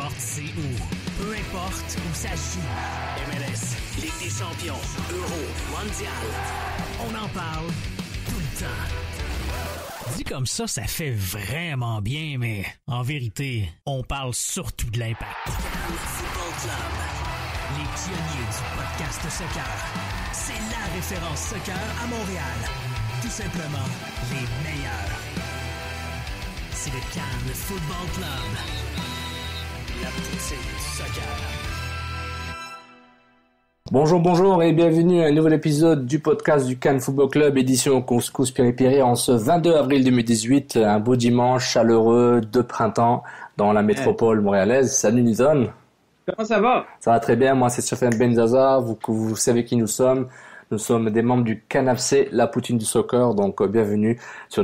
importe c'est où, peu importe où ça joue. MLS, Ligue des champions, Euro, Mondial. On en parle tout le temps. Dit comme ça fait vraiment bien, mais en vérité, on parle surtout de l'Impact. Football Club, les pionniers du podcast soccer. C'est la référence soccer à Montréal. Tout simplement, les meilleurs. C'est le Cannes Football Club. La poutine du soccer. Bonjour et bienvenue à un nouvel épisode du podcast du Cannes Football Club, édition Couscous Piri-Piri en ce 22 avril 2018, un beau dimanche chaleureux de printemps dans la métropole montréalaise. Salut Nilton. Comment ça va? Ça va très bien, moi c'est Sofiane Benzaza, vous savez qui nous sommes. Nous sommes des membres du Cannes FC, la poutine du soccer, donc bienvenue sur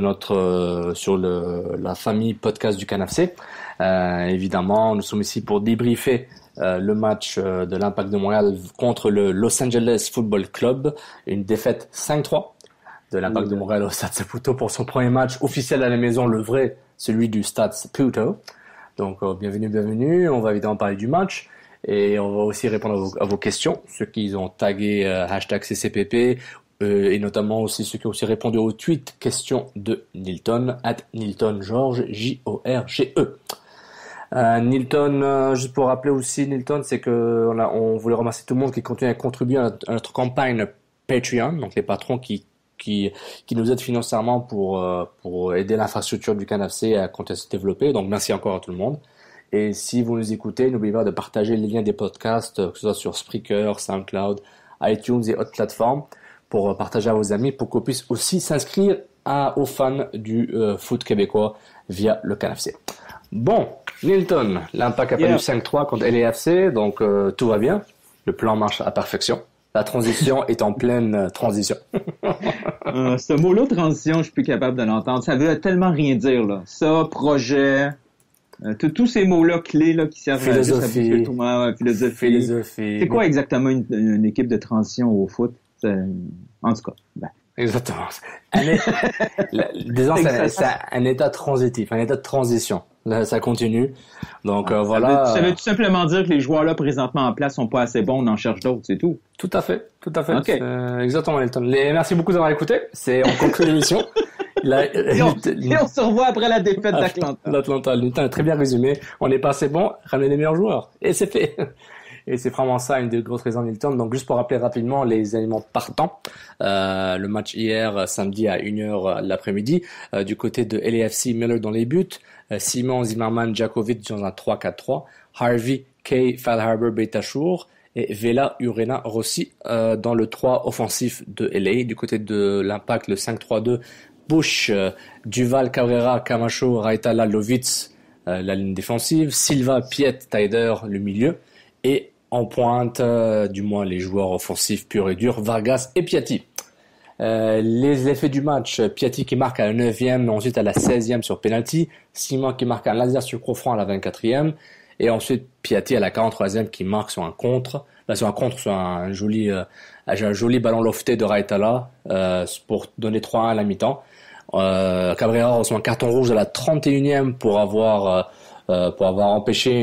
la famille podcast du Cannes FC. Évidemment, nous sommes ici pour débriefer le match de l'Impact de Montréal contre le Los Angeles Football Club, une défaite 5-3 de l'Impact de Montréal au Stade Saputo pour son premier match officiel à la maison, le vrai, celui du Stade Saputo. Donc bienvenue, on va évidemment parler du match. Et on va aussi répondre à vos questions, ceux qui ont tagué hashtag CCPP, et notamment aussi ceux qui ont aussi répondu au tweet question de Nilton, @NiltonGeorge, J-O-R-G-E. Nilton, juste pour rappeler aussi, Nilton, c'est que on voulait remercier tout le monde qui continue à contribuer à notre campagne Patreon, donc les patrons qui nous aident financièrement pour aider l'infrastructure du Cannes FC à continuer à se développer. Donc merci encore à tout le monde. Et si vous nous écoutez, n'oubliez pas de partager les liens des podcasts, que ce soit sur Spreaker, SoundCloud, iTunes et autres plateformes, pour partager à vos amis, pour qu'on puisse aussi s'inscrire aux fans du foot québécois via le Cannes FC. Bon, Nilton, l'Impact a perdu 5-3 contre LAFC, donc tout va bien. Le plan marche à perfection. La transition est en pleine transition. Ce mot-là, transition, je suis plus capable de l'entendre. Ça veut tellement rien dire, là. Ça, projet... tous ces mots-là clés là qui servent philosophie. Philosophie. C'est quoi exactement une équipe de transition au foot? En tout cas. Exactement. Disons, c'est un état transitif, un état de transition. Là, ça continue. Donc voilà. Ça veut tout simplement dire que les joueurs là présentement en place sont pas assez bons, on en cherche d'autres, c'est tout. Tout à fait. Okay. Exactement, Elton. Merci beaucoup d'avoir écouté. On conclut l'émission. Et on se revoit après la défaite d'Atlanta. L'Atlanta, Nilton a très bien résumé. On n'est pas assez bon, ramener les meilleurs joueurs. Et c'est fait. Et c'est vraiment ça, une des grosses raisons de Nilton. Donc, juste pour rappeler rapidement les éléments partants. Le match hier, samedi à 1h l'après-midi. Du côté de LAFC, Miller dans les buts. Simon, Zimmerman, Djakovic dans un 3-4-3. Harvey, Kay, Fairharbour, Beitashour. Et Vela, Urena, Rossi dans le 3 offensif de LA. Du côté de l'Impact, le 5-3-2. Bush, Duval, Cabrera, Camacho, Raitala, Lovitz, la ligne défensive. Silva, Piet, Taider, le milieu. Et en pointe, du moins les joueurs offensifs purs et durs, Vargas et Piatti. Les effets du match, Piatti qui marque à la 9e, ensuite à la 16e sur penalty. Simon qui marque un laser sur coup franc à la 24e. Et ensuite Piatti à la 43e qui marque sur un contre. Là sur un joli ballon lofté de Raitala pour donner 3-1 à la mi-temps. Cabrera reçoit un carton rouge à la 31e pour avoir empêché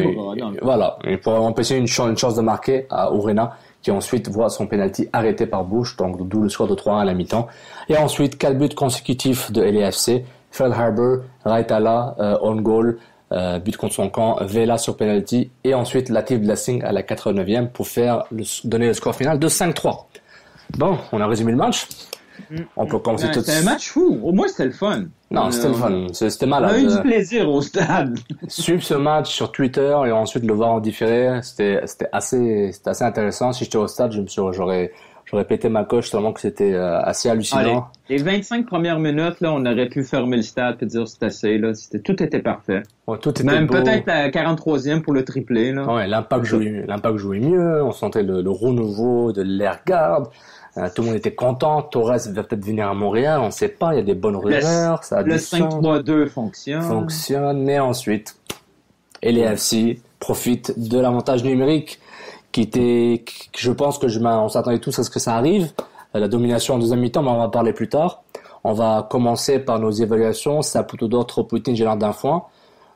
une chance de marquer à Urena, qui ensuite voit son penalty arrêté par Bush, donc d'où le score de 3-1 à la mi-temps. Et ensuite 4 buts consécutifs de LAFC, Feldharbour, Raitala, on goal, but contre son camp, Vela sur penalty, et ensuite Latif Blessing à la 89e pour donner le score final de 5-3. Bon, on a résumé le match. On peut commencer tout de suite. C'était un match fou. Au moins, c'était le fun. Non, c'était le fun. C'était malade. On a eu du plaisir au stade. Suivre ce match sur Twitter et ensuite le voir en différé, c'était assez intéressant. Si j'étais au stade, j'aurais pété ma coche tellement que c'était assez hallucinant. Les 25 premières minutes, là, on aurait pu fermer le stade et dire c'est assez, là. Tout était parfait. Ouais, tout était même beau. Peut-être la 43e pour le triplé, là. Ouais, l'Impact jouait mieux. On sentait le renouveau de l'air garde. Tout le monde était content. Torres va peut-être venir à Montréal. On ne sait pas. Il y a des bonnes rumeurs. Le 5-3-2 fonctionne. Mais ensuite, LAFC profite de l'avantage numérique je pense que on s'attendait tous à ce que ça arrive. La domination en deuxième mi-temps, mais on va en parler plus tard. On va commencer par nos évaluations. Saputo d'or, trop Poutine, j'ai l'air d'un foin.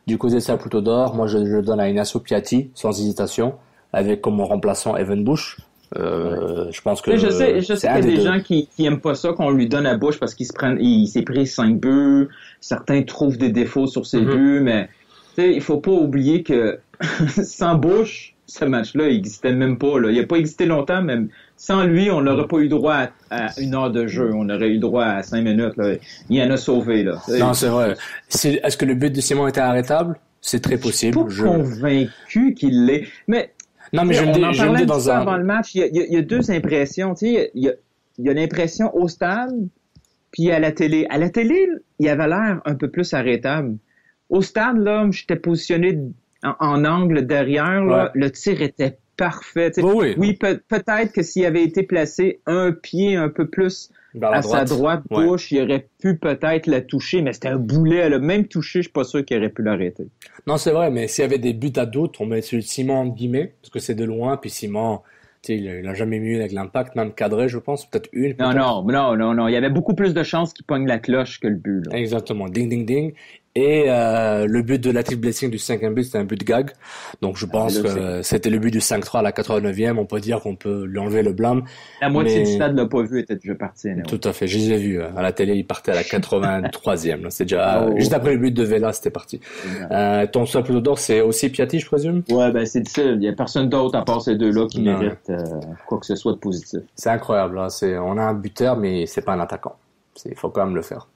Du côté de Saputo d'Or, moi je donne à Inacio Piatti, sans hésitation, avec comme remplaçant Evan Bush. Je pense que je sais qu'il y a des gens qui aiment pas ça qu'on lui donne à Bush parce il s'est pris 5 buts. Certains trouvent des défauts sur ses buts, mais il faut pas oublier que sans Bush, ce match-là, il existait même pas. Là. Il a pas existé longtemps, mais sans lui, on n'aurait pas eu droit à 1 heure de jeu. On aurait eu droit à 5 minutes. Là. Il en a sauvé. Là. Non, c'est vrai. Est-ce que le but de Simon était arrêtable? C'est très possible. Je suis pas convaincu qu'il l'est. Mais non, mais je me dis dans avant le match, il y a 2 impressions. Il y a l'impression au stade, puis à la télé. À la télé, il avait l'air un peu plus arrêtable. Au stade, là, j'étais positionné en angle derrière. Là, le tir était parfait. Oui, peut-être que s'il avait été placé un pied un peu plus à sa droite, Bush, il aurait pu peut-être la toucher, mais c'était un boulet. Là. Même touché, je suis pas sûr qu'il aurait pu l'arrêter. Non, c'est vrai, mais s'il y avait des buts à doute, on met celui de Simon en guillemets, parce que c'est de loin, puis Simon, il a jamais mis avec l'Impact, même cadré, je pense, peut-être une. Non. Il y avait beaucoup plus de chances qu'il pogne la cloche que le but. Là. Exactement. Ding, ding, ding. Et le but de Latif Blessing du 5e but, c'était un but de gag. Donc je pense que c'était le but du 5-3 à la 89e. On peut dire qu'on peut lui enlever le blâme. La moitié du stade l'a pas vu, était déjà parti. Tout à fait. Je les ai vus à la télé. Il partait à la 83e. Là. C'est déjà juste après le but de Vela, c'était parti. Ton seul Saputo d'Or, c'est aussi Piatti, je présume. Ouais, c'est difficile. Il y a personne d'autre à part ces deux-là qui mérite quoi que ce soit de positif. C'est incroyable. Là. On a un buteur, mais c'est pas un attaquant. Il faut quand même le faire.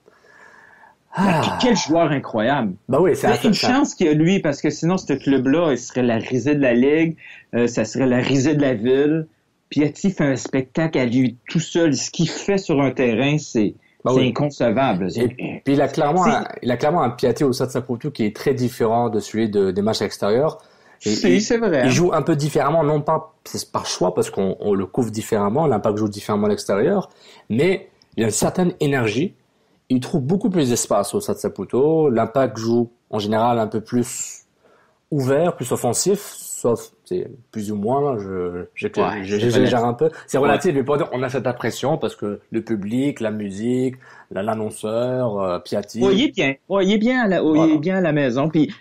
Quel joueur incroyable. Bah oui, c'est une chance qu'il y a lui, parce que sinon, ce club-là, il serait la risée de la Ligue, ça serait la risée de la ville. Piatti fait un spectacle à lui tout seul. Ce qu'il fait sur un terrain, c'est inconcevable. Et puis il a clairement un Piatti au Stade Saputo qui est très différent de celui des matchs extérieurs. C'est vrai. Il joue un peu différemment, non pas c'est par choix, parce qu'on le couvre différemment, l'Impact joue différemment à l'extérieur, mais il y a une certaine énergie. Il trouve beaucoup plus d'espace au Stade Saputo. L'Impact joue en général un peu plus ouvert, plus offensif, sauf c'est plus ou moins. J'exagère un peu. C'est relatif, mais on a cette impression parce que le public, la musique, l'annonceur, Piatti. Il est bien à la maison. Puis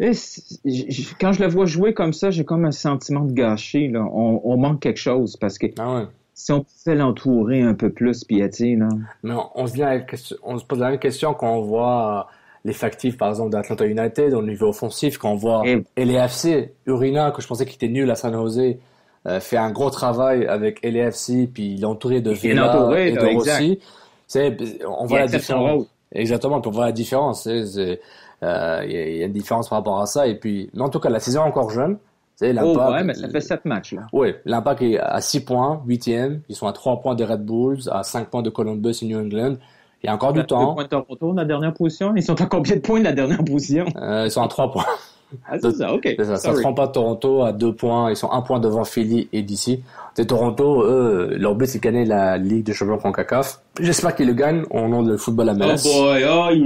quand je le vois jouer comme ça, j'ai comme un sentiment de gâcher. Là. On manque quelque chose parce que. Si on pouvait l'entourer un peu plus, Piatti, là. Mais on se pose la même question quand on voit l'effectif, par exemple, d'Atlanta United, au niveau offensif, quand on voit LAFC, Urina, que je pensais qu'il était nul à San Jose, fait un gros travail avec LAFC, puis il est entouré de Vela et de Rossi. On voit la différence. Exactement, on voit la différence. Il y a une différence par rapport à ça. Et puis, mais en tout cas, la saison est encore jeune. Mais ça fait 7 matchs, là. Oui, l'Impact est à 6 points, 8e. Ils sont à 3 points des Red Bulls, à 5 points de Columbus et New England. Il y a encore du temps. 2 points de Toronto, la dernière position. Ils sont à combien de points de la dernière position? Ils sont à 3 points. C'est ça, ok. C'est ça. Ça ne prend pas Toronto à 2 points. Ils sont 1 point devant Philly et DC. Toronto, eux, leur but, c'est de gagner la Ligue des champions CONCACAF. J'espère qu'ils le gagnent au nom de football à MLS. Oh boy,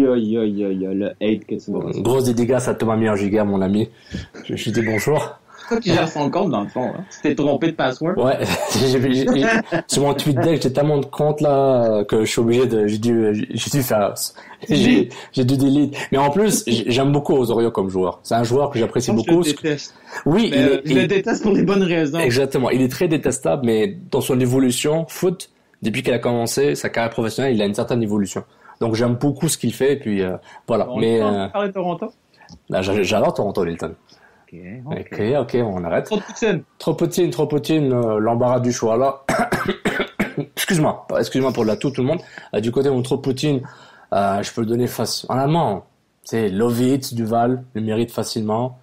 le hate que tu vois. Grosse dédicace à Thomas Miergiga, mon ami. Je dis bonjour. C'est toi qui gère son compte, dans le fond. Hein? Tu t'es trompé de password? Ouais. Sur mon tweet deck, j'ai tellement de comptes, là, que je suis obligé j'ai dû faire, j'ai dû delete. Mais en plus, j'aime beaucoup Osorio comme joueur. C'est un joueur que j'apprécie beaucoup. Je le déteste. Oui, je le déteste pour les bonnes raisons. Exactement. Il est très détestable, mais dans son évolution, foot, depuis qu'il a commencé sa carrière professionnelle, il a une certaine évolution. Donc j'aime beaucoup ce qu'il fait, et puis, voilà. On va parler de Toronto? Là, j'adore Toronto, Lilton. Ok, on arrête. Trop poutine, l'embarras du choix là. Excuse-moi pour tout le monde. Du côté de mon trop poutine, je peux le donner en allemand. C'est Lovitz, Duval, le mérite facilement.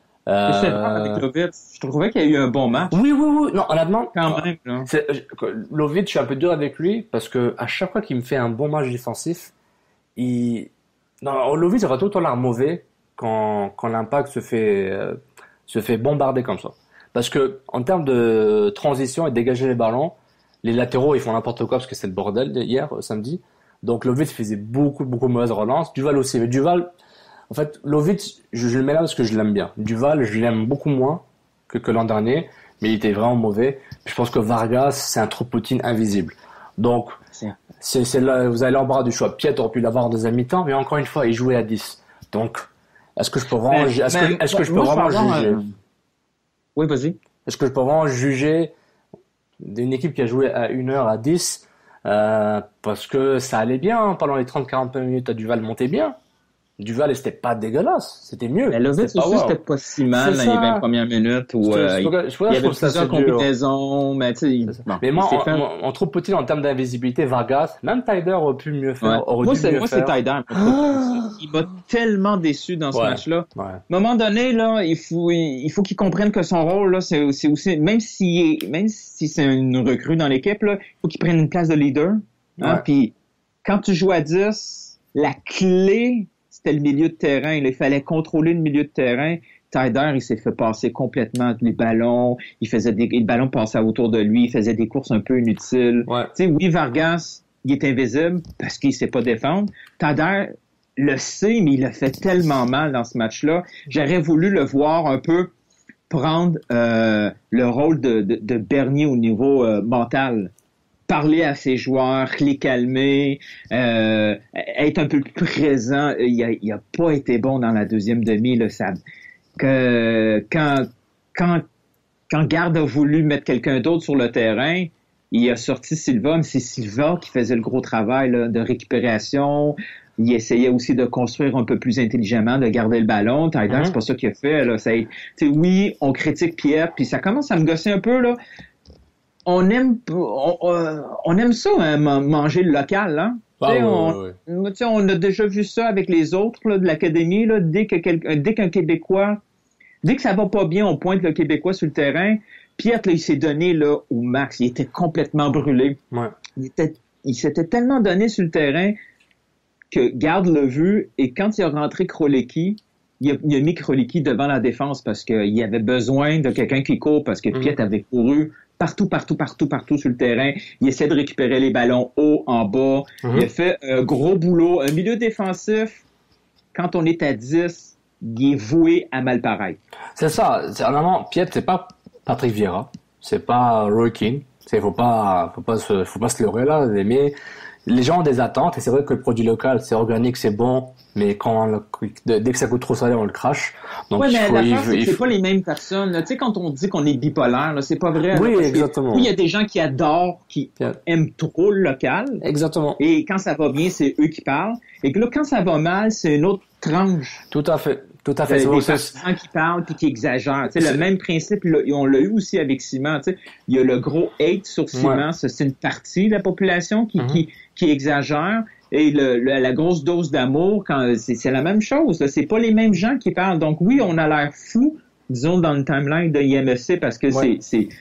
Avec Lovitz, je trouvais qu'il y a eu un bon match. Oui. Non, honnêtement. Quand même, là. Lovitz, je suis un peu dur avec lui parce que à chaque fois qu'il me fait un bon match défensif, Lovitz aura tout le temps l'air mauvais. Quand l'Impact se fait bombarder comme ça. Parce que en termes de transition et de dégager les ballons, les latéraux ils font n'importe quoi parce que c'est le bordel hier samedi. Donc Lovitz faisait beaucoup de mauvaises relances. Duval aussi. Mais Duval, en fait, Lovitz, je le mets là parce que je l'aime bien. Duval, je l'aime beaucoup moins que l'an dernier, mais il était vraiment mauvais. Puis je pense que Vargas, c'est un trop Poutine invisible. Donc c'est là, vous avez l'embarras du choix. Piet aurait pu l'avoir en deuxième mi-temps, mais encore une fois, il jouait à 10. Donc Est-ce que je peux vraiment, est-ce que je peux vraiment juger? Oui, vas-y. Est-ce que je peux vraiment juger d'une équipe qui a joué à 1h à 10, parce que ça allait bien pendant les 30-40 minutes, Duval montait bien. Duval, c'était pas dégueulasse, c'était mieux. Mais Lovitz aussi, c'était pas si mal dans les 20 premières minutes où il y avait plusieurs combinaisons, mais tu sais, bon, mais moi, on trouve petit en termes d'invisibilité, Vargas, même Tyder aurait pu mieux faire. Ouais. Moi, c'est Tyder. Il m'a tellement déçu dans ce match-là. Ouais. À un moment donné, là, il faut qu'il comprenne que son rôle, là, c'est aussi, même si c'est une recrue dans l'équipe, là, il faut qu'il prenne une place de leader. Hein, puis quand tu joues à 10, la clé, c'était le milieu de terrain. Il fallait contrôler le milieu de terrain. Tyder, il s'est fait passer complètement les ballons. Le ballon passait autour de lui. Il faisait des courses un peu inutiles. Ouais. Tu sais, oui, Vargas, il est invisible parce qu'il sait pas défendre. Tyder le sait, mais il a fait tellement mal dans ce match-là. J'aurais voulu le voir un peu prendre le rôle de Bernier au niveau mental. Parler à ses joueurs, les calmer, être un peu plus présent. Il a pas été bon dans la deuxième demi, là, ça. Quand Garde a voulu mettre quelqu'un d'autre sur le terrain, il a sorti Silva, mais c'est Silva qui faisait le gros travail là, de récupération. Il essayait aussi de construire un peu plus intelligemment, de garder le ballon. Tyler, c'est pas ça qu'il a fait. Là. Oui, on critique Pierre, puis ça commence à me gosser un peu, là. On aime ça, hein, manger le local, hein. On a déjà vu ça avec les autres là, de l'académie, là, dès qu'un Québécois, dès que ça va pas bien, on pointe le Québécois sur le terrain. Pierre, là, il s'est donné là au max, il était complètement brûlé. Ouais. Il s'était tellement donné sur le terrain que Garde l'a vu, et quand il a rentré Krolicki, il a mis Krolicki devant la défense parce qu'il y avait besoin de quelqu'un qui court, parce que Piet avait couru partout sur le terrain. Il essaie de récupérer les ballons haut, en bas. Il a fait un gros boulot. Un milieu défensif, quand on est à 10, il est voué à mal paraître. C'est ça. Vraiment, Piet, c'est pas Patrick Vieira. C'est pas Roy Keane. Faut pas se leurrer là. Mais les gens ont des attentes, et c'est vrai que le produit local, c'est organique, c'est bon, mais dès que ça coûte trop salé, on le crache. Donc, c'est pas les mêmes personnes. Tu sais, quand on dit qu'on est bipolaire, là, c'est pas vrai. Oui, là, exactement. Oui, il y a des gens qui adorent, qui aiment trop le local. Exactement. Et quand ça va bien, c'est eux qui parlent. Et que là, quand ça va mal, c'est une autre tranche. Tout à fait. Des partisans qui parlent puis qui exagèrent. Tu sais, le même principe, là, on l'a eu aussi avec Ciment. Tu sais, il y a le gros hate sur Ciment. Ça, c'est une partie de la population qui exagère. Et la grosse dose d'amour, c'est la même chose. Là. C'est pas les mêmes gens qui parlent. Donc oui, on a l'air fou, disons, dans le timeline de IMFC, parce que ça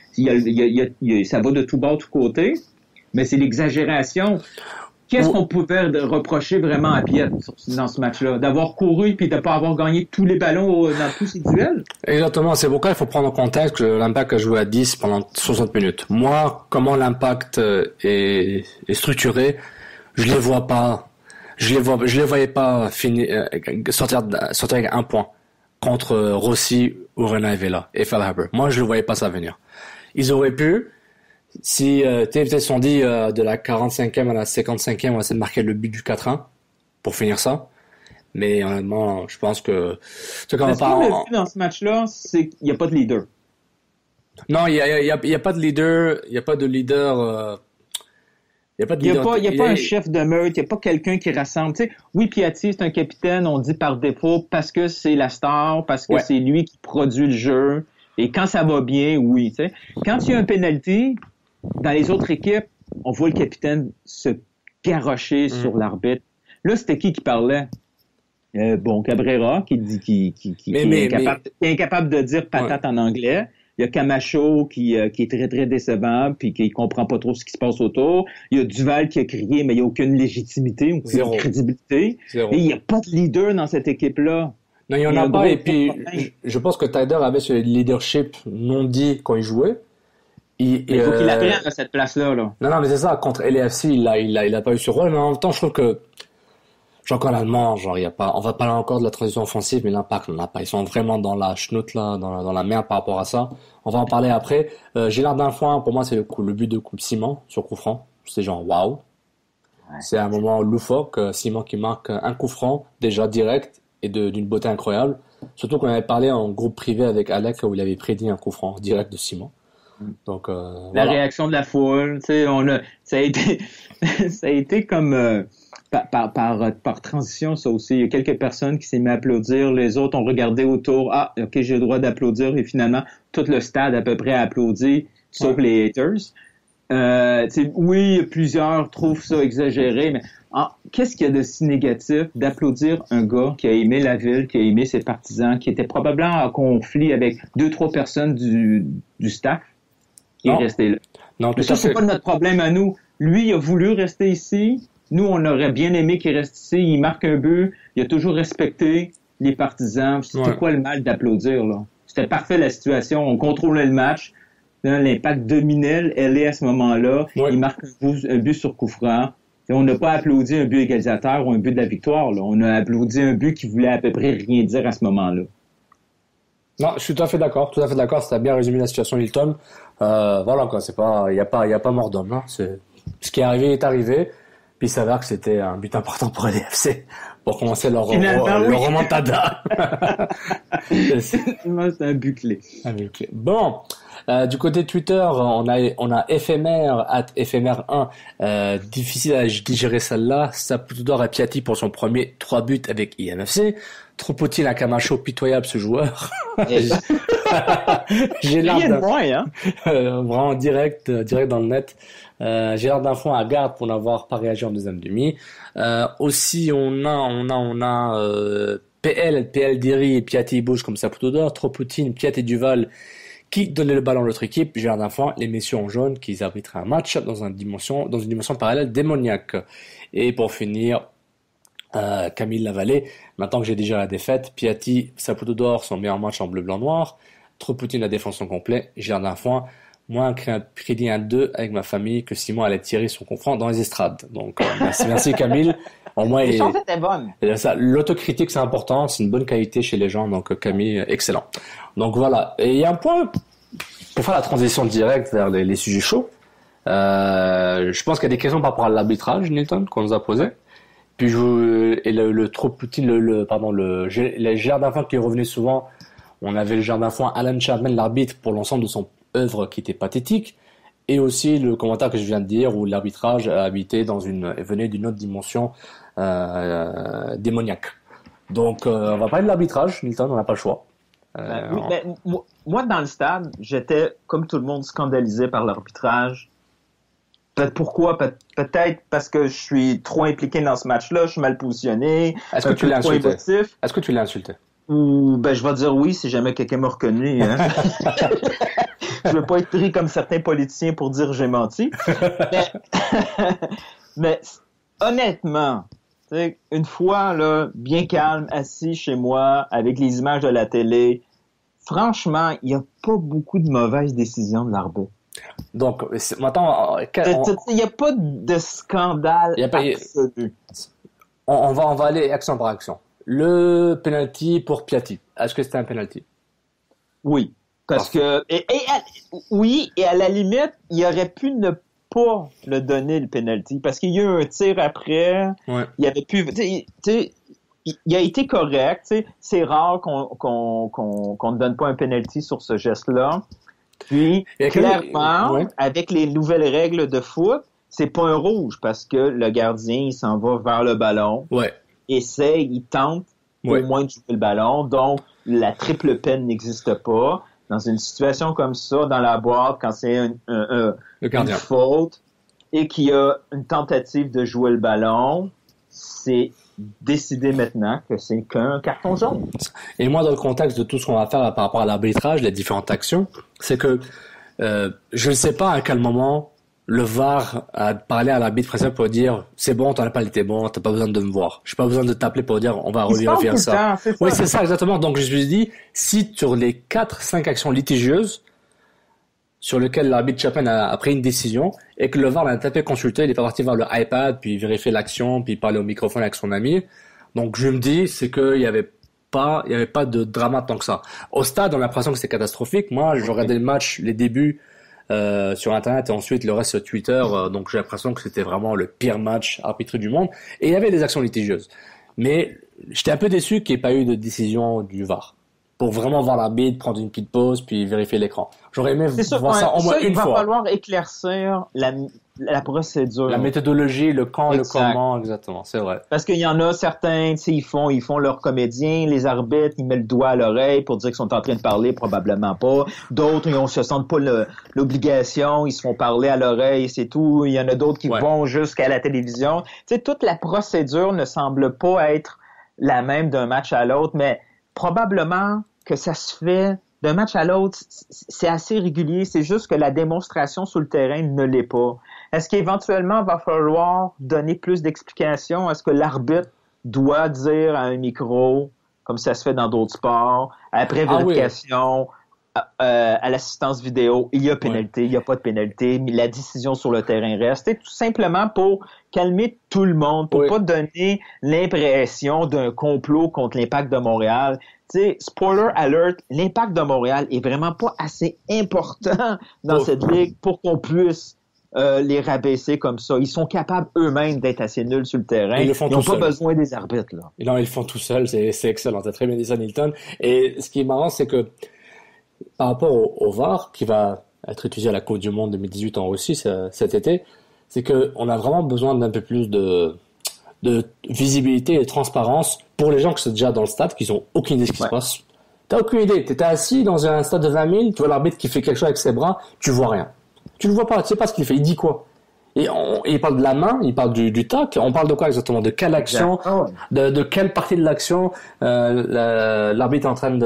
va de tout bord, tout côté. Mais c'est l'exagération. Qu'est-ce qu'on pouvait reprocher vraiment à Piet dans ce match-là? D'avoir couru puis de pas avoir gagné tous les ballons dans tous ces duels? Exactement. C'est pourquoi il faut prendre en contexte que l'Impact a joué à 10 pendant 60 minutes. Moi, comment l'Impact est structuré, je les voyais pas sortir avec un point contre Rossi ou Renan Vela et Fallhaber. Moi, je le voyais pas ça venir. Ils auraient pu, si peut-être ils se sont dit de la 45e à la 55e, on va essayer de marquer le but du 4-1 pour finir ça. Mais honnêtement, je pense que ce qu'on a vu dans ce match-là, c'est qu'il n'y a pas de leader. Non, il y a pas de leader, il y a pas de leader. Il n'y a pas un chef de meute, il n'y a pas quelqu'un qui rassemble. Tu sais, oui, Piatti, c'est un capitaine, on dit par défaut, parce que c'est la star, parce que c'est lui qui produit le jeu. Et quand ça va bien, oui. Tu sais. Quand il y a un penalty, dans les autres équipes, on voit le capitaine se garrocher sur l'arbitre. Là, c'était qui parlait? Cabrera, qui est incapable de dire patate en anglais. Il y a Camacho qui est très, très décevant puis qui comprend pas trop ce qui se passe autour. Il y a Duval qui a crié, mais il n'y a aucune légitimité, aucune crédibilité. Zéro. Et il n'y a pas de leader dans cette équipe-là. Non, il y en a pas. Et puis, je pense que Tyder avait ce leadership non dit quand il jouait. Il faut qu'il apprenne à cette place-là, là. Non, mais c'est ça. Contre LAFC, il a pas eu ce rôle. Mais en même temps, je trouve que, encore l'allemand, il y a pas, on va parler encore de la transition offensive, mais l'Impact n'en a pas. Ils sont vraiment dans la chenoute, là, dans la merde par rapport à ça. On va en parler après. Gélard Danfoin, pour moi, c'est le but de Coupe Simon sur coup franc. C'est genre, waouh. Ouais. C'est un moment loufoque. Simon qui marque un coup franc, déjà direct. et d'une beauté incroyable. Surtout qu'on avait parlé en groupe privé avec Alec où il avait prédit un coup franc direct de Simon. Donc, la réaction de la foule, tu sais, ça a été comme par transition, ça aussi. Il y a quelques personnes qui s'est mis à applaudir, les autres ont regardé autour. Ah, ok, j'ai le droit d'applaudir, et finalement, tout le stade à peu près a applaudi, sauf les haters. Oui, plusieurs trouvent ça exagéré, mais qu'est-ce qu'il y a de si négatif d'applaudir un gars qui a aimé la ville, qui a aimé ses partisans, qui était probablement en conflit avec 2-3 personnes du staff, qui est resté là. Non, mais ça, c'est pas notre problème à nous. Lui, il a voulu rester ici. Nous, on aurait bien aimé qu'il reste ici. Il marque un but. Il a toujours respecté les partisans. C'était quoi le mal d'applaudir, là? C'était parfait, la situation. On contrôlait le match. L'Impact dominait LA à ce moment-là. Il marque un but sur coup franc. Et on n'a pas applaudi un but égalisateur ou un but de la victoire, là. On a applaudi un but qui voulait à peu près rien dire à ce moment-là. Non, je suis tout à fait d'accord. C'était bien résumé la situation Hilton. Voilà, quoi. C'est pas, il y a pas mort d'homme, hein. Ce qui est arrivé est arrivé. Puis il s'avère que c'était un but important pour LAFC pour commencer leur remontada. C'est un but clé. Bon. Du côté Twitter, on a éphémère @éphémère1. Difficile à digérer celle-là. Saputudor à Piatti pour son premier 3 buts avec IMFC. Trop-il à Camacho, pitoyable ce joueur. J'ai l'air d'un moins, hein. Vraiment direct dans le net. J'ai l'air d'un fond à garde pour n'avoir pas réagi en deuxième demi. Aussi on a PL Diri et Piatti bouge comme Saputudor. Trop-Poutine, Piatti Duval qui donnait le ballon à l'autre équipe. J'ai l'air d'un fond, les messieurs en jaune qui arbitraient un match dans une dimension parallèle démoniaque. Et pour finir, Camille Lavallée, maintenant que j'ai déjà la défaite, Piatti, Saputudor, son meilleur match en bleu, blanc, noir. Trop-Poutine, la défense en complet. J'ai l'air d'un fond. Moi, un crédit 1-2 avec ma famille que Simon allait tirer son confront dans les estrades. Donc, merci Camille. Au moins, les choses étaient bonnes. L'autocritique, c'est important. C'est une bonne qualité chez les gens. Donc, Camille, excellent. Donc, voilà. Et il y a un point pour faire la transition directe vers les sujets chauds. Je pense qu'il y a des questions par rapport à l'arbitrage, Nilton, qu'on nous a posé. Puis, le Trop-Poutine, le Gérard d'Enfant qui est revenu souvent. On avait le Gérard d'Enfant, Alan Chapman, l'arbitre, pour l'ensemble de son œuvre qui était pathétique, et aussi le commentaire que je viens de dire où l'arbitrage venait d'une autre dimension démoniaque. Donc on va parler de l'arbitrage, Milton, on n'a pas le choix. Moi dans le stade, j'étais comme tout le monde scandalisé par l'arbitrage. Pourquoi? Peut-être parce que je suis trop impliqué dans ce match-là, je suis mal positionné. Est-ce que tu l'as insulté? Est-ce que tu l'as insulté? Je vais dire oui si jamais quelqu'un m'a reconnu. Hein. Je veux pas être pris comme certains politiciens pour dire j'ai menti. Mais honnêtement, une fois là, bien calme, assis chez moi avec les images de la télé, franchement, il y a pas beaucoup de mauvaises décisions de l'arbitre. Donc maintenant, il y a pas de scandale absolu. On va aller action par action. Le penalty pour Piatti. Est-ce que c'était un penalty? Oui. Parce que oui, et à la limite, il aurait pu ne pas le donner le penalty parce qu'il y a eu un tir après. Ouais. Il avait pu, il a été correct. T'sais. C'est rare qu'on ne donne pas un penalty sur ce geste-là. Puis clairement, avec les nouvelles règles de foot, c'est pas un rouge parce que le gardien il s'en va vers le ballon. Ouais. Il tente au moins de jouer le ballon. Donc la triple peine n'existe pas. Dans une situation comme ça, dans la boîte, quand c'est une faute et qu'il y a une tentative de jouer le ballon, c'est décidé maintenant que c'est qu'un carton jaune. Et moi, dans le contexte de tout ce qu'on va faire par rapport à l'arbitrage, les différentes actions, c'est que je ne sais pas à quel moment le VAR a parlé à l'arbitre principal pour dire c'est bon, t'en as pas été bon, t'as pas besoin de me voir. J'ai pas besoin de t'appeler pour dire on va revérifier ça. Oui, c'est ça exactement. Donc je me suis dit si sur les 4-5 actions litigieuses sur lesquelles l'arbitre Chapman a pris une décision et que le VAR l'a tapé consulter, il est pas parti voir le iPad puis vérifier l'action puis parler au microphone avec son ami. Donc je me dis c'est que il y avait pas de drama tant que ça. Au stade, on a l'impression que c'était catastrophique. Moi, je regardais le match, les débuts sur Internet et ensuite le reste sur Twitter, donc j'ai l'impression que c'était vraiment le pire match arbitré du monde. Et il y avait des actions litigieuses. Mais j'étais un peu déçu qu'il n'y ait pas eu de décision du VAR. Pour vraiment voir l'arbitre, prendre une petite pause, puis vérifier l'écran. J'aurais aimé voir ça au moins une fois. Il va falloir éclaircir la procédure. La méthodologie, le quand, le comment, exactement, c'est vrai. Parce qu'il y en a certains, tu sais, ils font leur comédien, les arbitres, ils mettent le doigt à l'oreille pour dire qu'ils sont en train de parler, probablement pas. D'autres, ils se sentent pas l'obligation, ils se font parler à l'oreille, c'est tout. Il y en a d'autres qui vont jusqu'à la télévision. Tu sais, toute la procédure ne semble pas être la même d'un match à l'autre, mais probablement que ça se fait d'un match à l'autre, c'est assez régulier. C'est juste que la démonstration sur le terrain ne l'est pas. Est-ce qu'éventuellement, il va falloir donner plus d'explications? Est-ce que l'arbitre doit dire à un micro, comme ça se fait dans d'autres sports, après vérification, à l'assistance vidéo, il y a pénalité, il n'y a pas de pénalité, mais la décision sur le terrain reste. C'est tout simplement pour calmer tout le monde, pour pas donner l'impression d'un complot contre l'Impact de Montréal. Tu sais, spoiler alert, l'Impact de Montréal est vraiment pas assez important dans cette ligue pour qu'on puisse les rabaisser comme ça. Ils sont capables eux-mêmes d'être assez nuls sur le terrain. Ils n'ont pas besoin des arbitres, là. Et non, ils le font tout seuls. C'est excellent. T'as très bien dit ça, Nilton. Et ce qui est marrant, c'est que par rapport au VAR, qui va être utilisé à la Coupe du Monde 2018 en Russie cet été, c'est que on a vraiment besoin d'un peu plus de visibilité et de transparence pour les gens qui sont déjà dans le stade, qui n'ont aucune idée de ce qui se passe. T'as aucune idée. T'es assis dans un stade de 20 000, tu vois l'arbitre qui fait quelque chose avec ses bras, tu vois rien. Tu le vois pas, tu sais pas ce qu'il fait, il dit quoi. Et il parle de la main, il parle du tac, on parle de quoi exactement? De quelle action? De quelle partie de l'action l'arbitre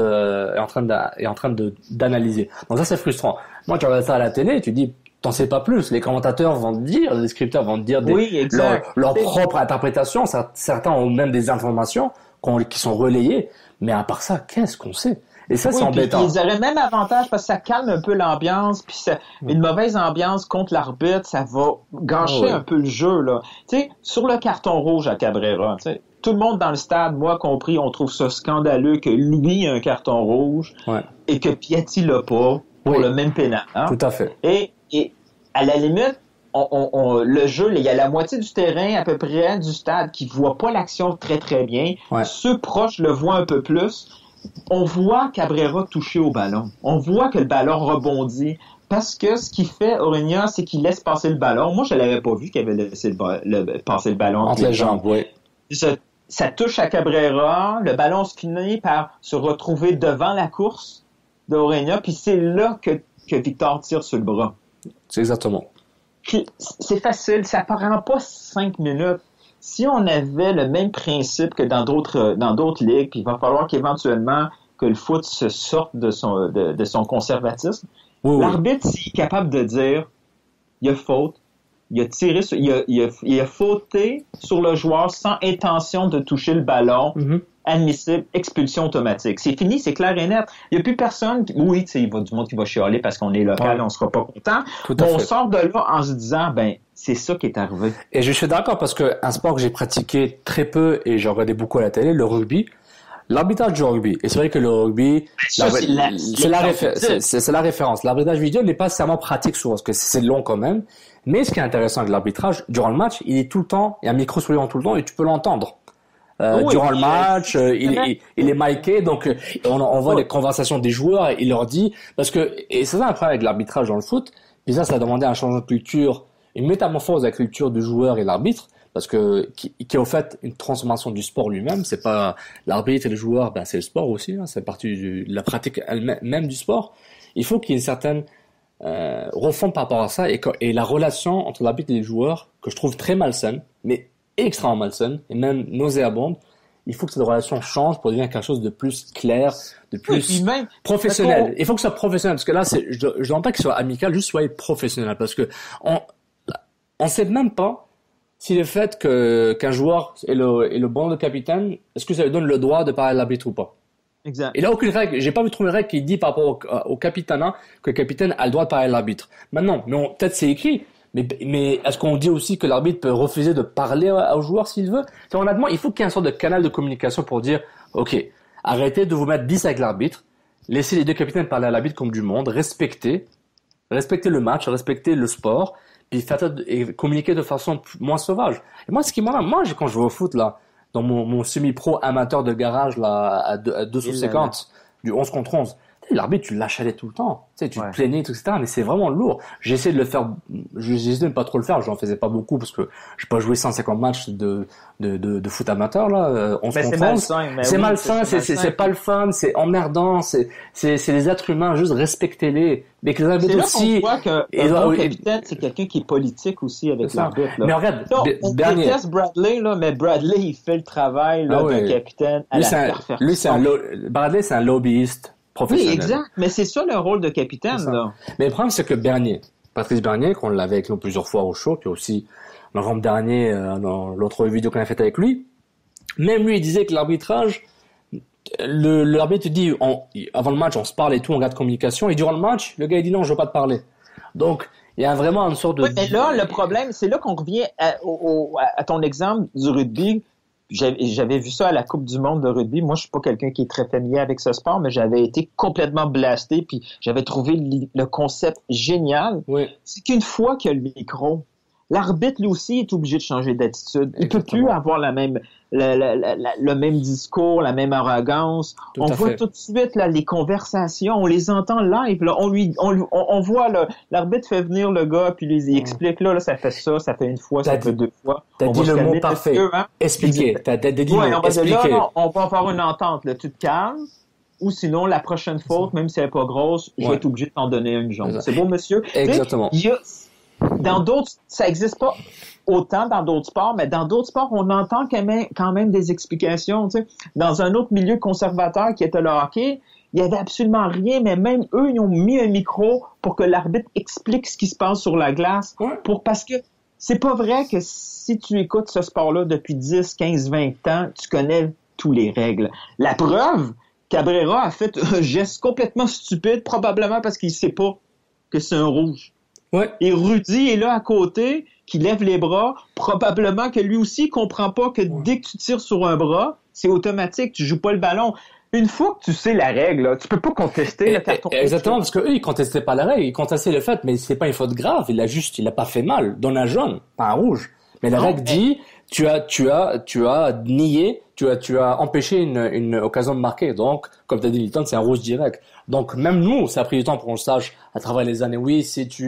est en train d'analyser. Donc ça, c'est frustrant. Moi, tu regardes ça à la télé, tu dis, t'en sais pas plus. Les commentateurs vont te dire, les scripteurs vont te dire leur propre interprétation. Certains ont même des informations qui sont relayées. Mais à part ça, qu'est-ce qu'on sait? Et ça, c'est embêtant. Ils auraient même avantage parce que ça calme un peu l'ambiance, puis une mauvaise ambiance contre l'arbitre, ça va gâcher un peu le jeu, là. Tu sais, sur le carton rouge à Cabrera, tu sais, tout le monde dans le stade, moi compris, on trouve ça scandaleux que lui ait un carton rouge et que Piatti l'a pas pour le même pénal. Hein? Tout à fait. Et à la limite, le jeu, il y a la moitié du terrain à peu près du stade qui voit pas l'action très très bien. Ceux proches le voient un peu plus. On voit Cabrera toucher au ballon. On voit que le ballon rebondit. Parce que ce qu'il fait, Origna, c'est qu'il laisse passer le ballon. Moi, je l'avais pas vu qu'il avait laissé passer le ballon entre les jambes. Oui. Ça touche à Cabrera. Le ballon se finit par se retrouver devant la course d'Origna. Puis c'est là que Victor tire sur le bras. C'est exactement. C'est facile. Ça prend pas 5 minutes. Si on avait le même principe que dans d'autres ligues, puis il va falloir qu'éventuellement que le foot se sorte de son conservatisme, l'arbitre, s'il est capable de dire il y a faute, il a tiré il a fauté sur le joueur sans intention de toucher le ballon, admissible, expulsion automatique. C'est fini, c'est clair et net. Il n'y a plus personne tu sais, il va du monde qui va chialer parce qu'on est local, on sera pas content. On sort de là en se disant c'est ça qui est arrivé. Et je suis d'accord parce que un sport que j'ai pratiqué très peu et j'ai regardé beaucoup à la télé, le rugby, l'arbitrage du rugby. Et c'est vrai que le rugby, c'est la référence. L'arbitrage vidéo n'est pas nécessairement pratique souvent parce que c'est long quand même. Mais ce qui est intéressant avec l'arbitrage, durant le match, il est tout le temps, il y a un micro sur lui tout le temps et tu peux l'entendre. Durant le match, il est miké, donc on voit les conversations des joueurs et il leur dit, parce que, et c'est ça après avec l'arbitrage dans le foot, puis ça a demandé un changement de culture, une métamorphose de la culture du joueur et l'arbitre, parce que qui a au fait une transformation du sport lui-même. C'est pas l'arbitre et le joueur, c'est le sport aussi, hein, c'est partie de la pratique elle-même du sport. Il faut qu'il y ait une certaine refonte par rapport à ça et la relation entre l'arbitre et les joueurs que je trouve très malsaine, mais extrêmement malsaine et même nauséabonde. Il faut que cette relation change pour devenir quelque chose de plus clair, de plus professionnel. Il faut que ce soit professionnel parce que là, je ne demande pas qu'il soit amical, juste soyez professionnel parce que on sait même pas si le fait qu'un joueur est le bon de capitaine, est-ce que ça lui donne le droit de parler à l'arbitre ou pas. Exact. Il a aucune règle. J'ai pas vu trouver une règle qui dit par rapport au capitaine que le capitaine a le droit de parler à l'arbitre. Maintenant, peut-être c'est écrit. Mais est-ce qu'on dit aussi que l'arbitre peut refuser de parler au joueur s'il veut? Honnêtement, il faut qu'il y ait une sorte de canal de communication pour dire, OK, arrêtez de vous mettre 10 avec l'arbitre, laissez les deux capitaines parler à l'arbitre comme du monde, respectez le match, respectez le sport, puis communiquer de façon moins sauvage. Et moi, ce qui m'énerve, quand je vais au foot, là, dans mon semi-pro amateur de garage là à 2 sous 50 du 11 contre 11. L'arbitre, tu l'achalais tout le temps. Tu sais, tu te plaignais, tout, etc. Mais c'est vraiment lourd. J'essaie de le faire, j'essaie de ne pas trop le faire. J'en faisais pas beaucoup parce que j'ai pas joué 150 matchs de foot amateur, là, 11 contre 11. C'est malsain, c'est pas le fun, c'est emmerdant, c'est les êtres humains, juste respectez-les. Mais que les arbitres aussi. C'est là qu'on voit qu'un bon capitaine, c'est quelqu'un qui est politique aussi avec l'arbitre, là. Mais regarde, on déteste Bradley, là, mais Bradley, il fait le travail, là, d'un capitaine à la perfection. Bradley, c'est un lobbyiste. Oui, exact. Mais c'est ça le rôle de capitaine, là. Mais le problème, c'est que Patrice Bernier, qu'on l'avait avec nous plusieurs fois au show, puis aussi novembre dernier, dans l'autre vidéo qu'on a faite avec lui, même lui, il disait que l'arbitrage, l'arbitre dit, avant le match, on se parle et tout, on garde communication, et durant le match, le gars, il dit non, je veux pas te parler. Donc, il y a vraiment une sorte de... Oui, mais là, le problème, c'est là qu'on revient à ton exemple du rugby. J'avais vu ça à la Coupe du monde de rugby. Moi, je suis pas quelqu'un qui est très familier avec ce sport, mais j'avais été complètement blasté, puis j'avais trouvé le concept génial. Oui. C'est qu'une fois qu'il y a le micro, l'arbitre, lui aussi, est obligé de changer d'attitude. Il peut plus avoir le même discours, la même arrogance. On voit tout de suite là, les conversations, on les entend live. Là, on voit l'arbitre fait venir le gars, puis il explique là, ça fait ça fait une fois, ça fait 2 fois. T'as dit le mot parfait. Expliquer. T'as dit le mot expliquer. Là, on va avoir une entente. Là, tu te calmes. Ou sinon, la prochaine faute, même si elle n'est pas grosse, je vais être obligé de t'en donner une jaune. C'est beau, monsieur? Exactement. Dans d'autres, ça n'existe pas autant dans d'autres sports, mais dans d'autres sports, on entend quand même des explications. Tu sais. Dans un autre milieu conservateur qui était le hockey, il y avait absolument rien, mais même eux, ils ont mis un micro pour que l'arbitre explique ce qui se passe sur la glace. Parce que c'est pas vrai que si tu écoutes ce sport-là depuis 10, 15, 20 ans, tu connais toutes les règles. La preuve, Cabrera a fait un geste complètement stupide, probablement parce qu'il sait pas que c'est un rouge. Ouais. Et Rudy est là à côté, qui lève les bras. Probablement que lui aussi comprend pas que dès que tu tires sur un bras, c'est automatique, tu joues pas le ballon. Une fois que tu sais la règle, là, tu peux pas contester le carton. Exactement, parce que eux, ils contestaient pas la règle, ils contestaient le fait, mais c'est pas une faute grave, il a pas fait mal. Donne un jaune, pas un rouge. Mais la règle dit, tu as nié, tu as empêché une occasion de marquer. Donc, comme tu as dit, Hilton, c'est un rouge direct. Donc, même nous, ça a pris du temps pour qu'on le sache à travers les années. Oui,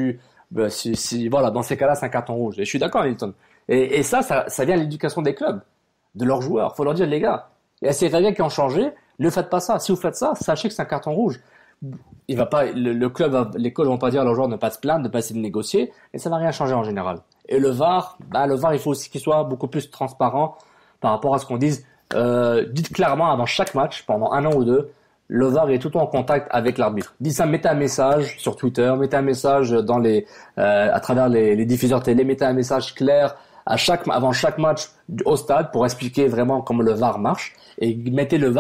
voilà, dans ces cas-là, c'est un carton rouge. Et je suis d'accord, Hilton. Et ça vient de l'éducation des clubs, de leurs joueurs. Faut leur dire, les gars, il y a ces règles qui ont changé, ne faites pas ça. Si vous faites ça, sachez que c'est un carton rouge. Il va pas, le club, les coachs vont pas dire à leurs joueurs de ne pas se plaindre, de pas essayer de négocier, et ça va rien changer en général. Et le VAR, il faut aussi qu'il soit beaucoup plus transparent par rapport à ce qu'on dise. Dites clairement avant chaque match, pendant 1 an ou 2, le VAR est tout le temps en contact avec l'arbitre. Dites ça, mettez un message sur Twitter, mettez un message dans à travers les diffuseurs télé, mettez un message clair avant chaque match au stade pour expliquer vraiment comment le VAR marche et mettez le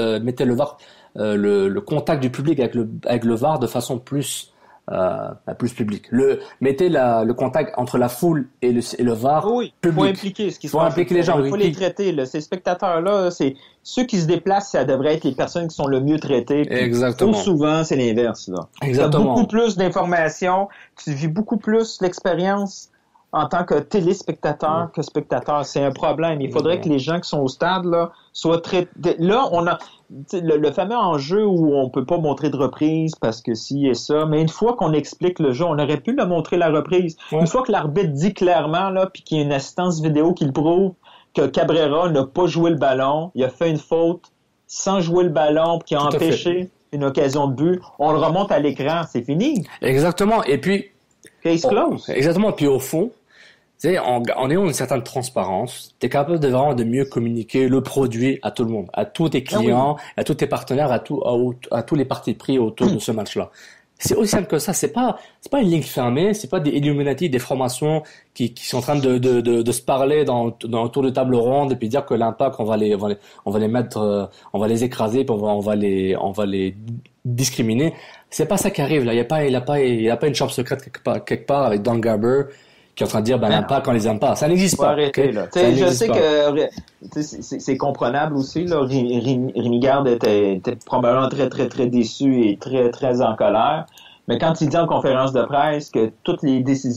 contact du public avec le VAR de façon plus publique. Mettez le contact entre la foule et le VAR. Oui, public. Faut impliquer ce qui se passe. Faut impliquer les gens. Il faut les traiter, là. Ces spectateurs-là, c'est ceux qui se déplacent, ça devrait être les personnes qui sont le mieux traitées. Exactement. Trop souvent, c'est l'inverse, là. Exactement. Tu as beaucoup plus d'informations, tu vis beaucoup plus l'expérience en tant que téléspectateur que spectateur. C'est un problème. Il faudrait que les gens qui sont au stade, là, soient traités. Là, on a le fameux enjeu où on peut pas montrer de reprise parce que ci et ça, mais une fois qu'on explique le jeu, on aurait pu le montrer la reprise. Une fois que l'arbitre dit clairement, là, puis qu'il y a une assistance vidéo qui le prouve que Cabrera n'a pas joué le ballon, il a fait une faute sans jouer le ballon, puis qui a empêché une occasion de but, on le remonte à l'écran, c'est fini. Exactement. Et puis, case close. Exactement. Puis au fond, tu sais, en ayant une certaine transparence, t'es capable de mieux communiquer le produit à tout le monde, à tous tes clients, à tous tes partenaires, à tous les partis pris autour de ce match-là. C'est aussi simple que ça. C'est pas une ligne fermée. C'est pas des Illuminati, des formations qui sont en train de se parler dans autour de table ronde et puis dire que l'Impact, on va les mettre, on va les écraser puis on va les discriminer. C'est pas ça qui arrive là. Il y a pas une chambre secrète quelque part avec Don Garber qui est en train de dire l'Impact on les aime pas. Ça n'existe pas. Arrêter, là. Je sais que c'est comprenable aussi là. Rémi Garde était probablement très très très déçu et très très en colère. Mais quand il dit en conférence de presse que toutes les décisions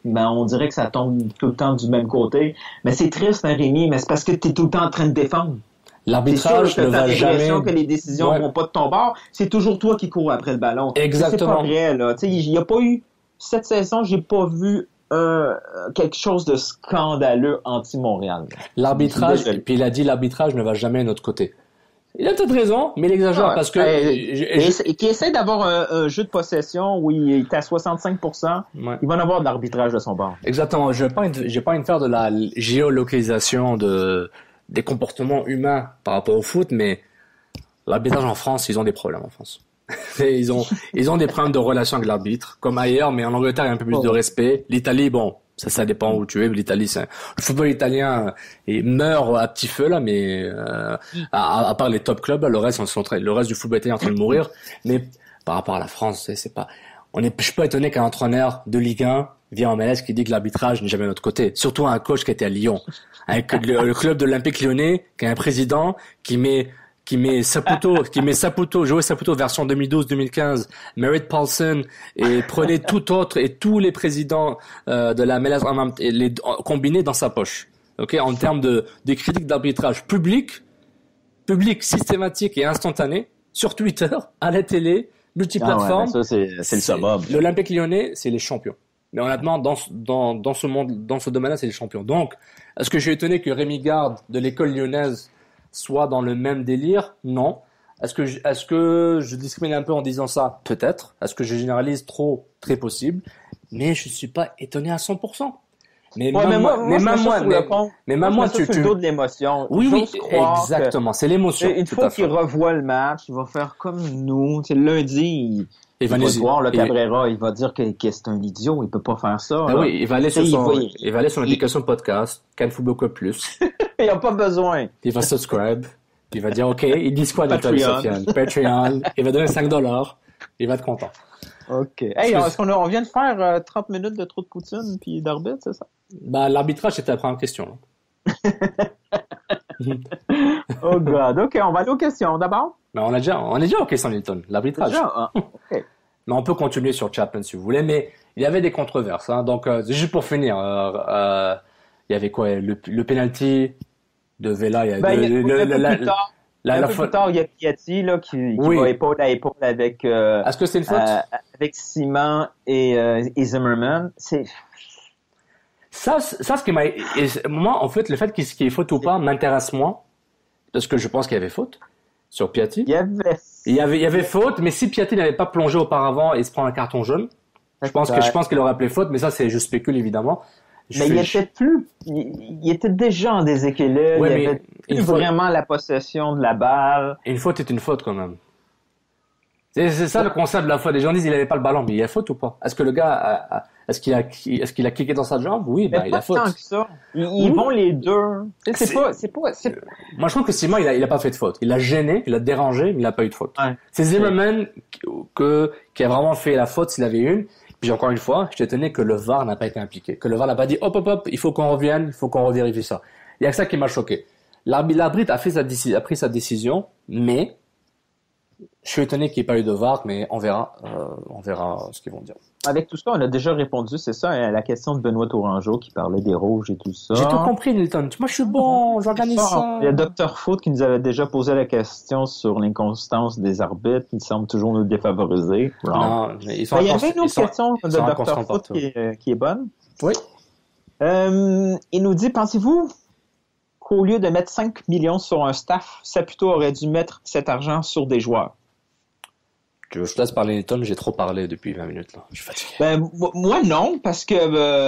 ben, on dirait que ça tombe tout le temps du même côté. Mais c'est triste, hein, Rémi, mais c'est parce que tu es tout le temps en train de défendre. L'arbitrage ne va jamais... C'est sûr que les décisions vont pas de ton bord. C'est toujours toi qui cours après le ballon. Exactement. C'est pas vrai, là. Tu sais, il y a pas eu... Cette saison, j'ai pas vu quelque chose de scandaleux anti-Montréal. L'arbitrage, puis il a dit l'arbitrage ne va jamais de notre côté. Il a peut-être raison, mais il exagère parce que... Qui essaie d'avoir un jeu de possession où il est à 65%, il va en avoir de l'arbitrage de son bord. Exactement. Je vais pas envie de faire de la géolocalisation des comportements humains par rapport au foot, mais l'arbitrage en France, ils ont des problèmes en France. Ils ont des problèmes de relation avec l'arbitre, comme ailleurs, mais en Angleterre, il y a un peu plus de respect. L'Italie, bon, ça dépend où tu es. L'Italie, le football italien, il meurt à petit feu, là, mais, à part les top clubs, là, le reste du football italien est en train de mourir. Mais, par rapport à la France, c'est pas, je suis pas étonné qu'un entraîneur de Ligue 1 vienne en MLS qui dit que l'arbitrage n'est jamais de notre côté. Surtout un coach qui était à Lyon. Avec le club de l'Olympique Lyonnais, qui a un président qui met Saputo, Joey Saputo version 2012-2015, Merritt Paulson, et prenez tous les présidents de la MLS combinés dans sa poche. Ok, en termes de critiques d'arbitrage public, systématique et instantané, sur Twitter, à la télé, multiplateforme. Ça c'est le summum. L'Olympique Lyonnais, c'est les champions. Mais honnêtement, dans ce monde, dans ce domaine-là, c'est les champions. Donc, est-ce que je suis étonné que Rémi Garde de l'école lyonnaise soit dans le même délire? Non. Est-ce que je discrimine un peu en disant ça? Peut-être. Est-ce que je généralise trop? Très possible. Mais je suis pas étonné à 100%. Mais même moi, tu le dos de l'émotion. Oui, exactement. C'est l'émotion. Une fois qu'il revoit le match, il va faire comme nous. C'est lundi. Il va voir le Cabrera, il va dire que c'est un idiot, il peut pas faire ça. Ben oui, il va aller sur l'application podcast, Can Football Club Plus. Il a pas besoin. Il va subscribe. Il va dire, OK, ils disent quoi, Sofiane? Patreon. Il va donner $5. Il va être content. OK. Hey, est-ce qu'on vient de faire 30 minutes de trop de poutine puis d'arbitre, c'est ça? Ben, l'arbitrage, c'était la première question. Oh God. OK, on va aller aux questions d'abord. Mais on est déjà aux questions, Nilton. L'arbitrage. Déjà? OK. Mais on peut continuer sur Chapman si vous voulez, mais il y avait des controverses. Hein. Donc, juste pour finir, il y avait quoi? Le penalty de Vela. Un peu plus tard, il y a Piatti là, qui va épaule à épaule avec... Est-ce que c'est une faute? Avec Simon et Zimmerman. C'est... Ça, ce qui m'a... Moi, en fait, le fait qu'il y ait faute ou pas m'intéresse moins, parce que je pense qu'il y avait faute sur Piatti. Il y avait faute, mais si Piatti n'avait pas plongé auparavant et se prend un carton jaune, je pense qu'il aurait appelé faute, mais ça, je spécule évidemment. Il était déjà en déséquilibre, il avait plus vraiment la possession de la balle. Une faute est une faute quand même. C'est ça le concept de la faute. Les gens disent il avait pas le ballon, mais il y a faute ou pas? Est-ce que le gars est-ce qu'il a kické dans sa jambe? Oui, il a faute. Tant que ça. Ils vont les deux. C'est pas. Moi, je trouve que Simon, il a pas fait de faute. Il a gêné, il a dérangé, mais il a pas eu de faute. Ouais. C'est Zimmerman qui a vraiment fait la faute s'il avait une. Puis encore une fois, je suis étonné que le VAR n'a pas été impliqué. Que le VAR n'a pas dit hop, il faut qu'on revienne, il faut qu'on revérifie ça. Il y a que ça qui m'a choqué. L'arbitre a pris sa décision, mais je suis étonné qu'il n'y ait pas eu de VAR, mais on verra ce qu'ils vont dire. Avec tout ça, on a déjà répondu, c'est ça, à la question de Benoît Tourangeau qui parlait des rouges et tout ça. J'ai tout compris, Nilton. Moi, je suis bon, j'organise ça. Il y a Dr. Foot qui nous avait déjà posé la question sur l'inconstance des arbitres, qui semble toujours nous défavoriser. Non, mais ils sont il y avait une autre question de Dr. Foot qui est bonne. Oui. Il nous dit, pensez-vous qu'au lieu de mettre 5 millions sur un staff, Saputo aurait dû mettre cet argent sur des joueurs? Je te laisse parler, Nilton, j'ai trop parlé depuis 20 minutes, là. Je suis fatigué. Moi, non, parce que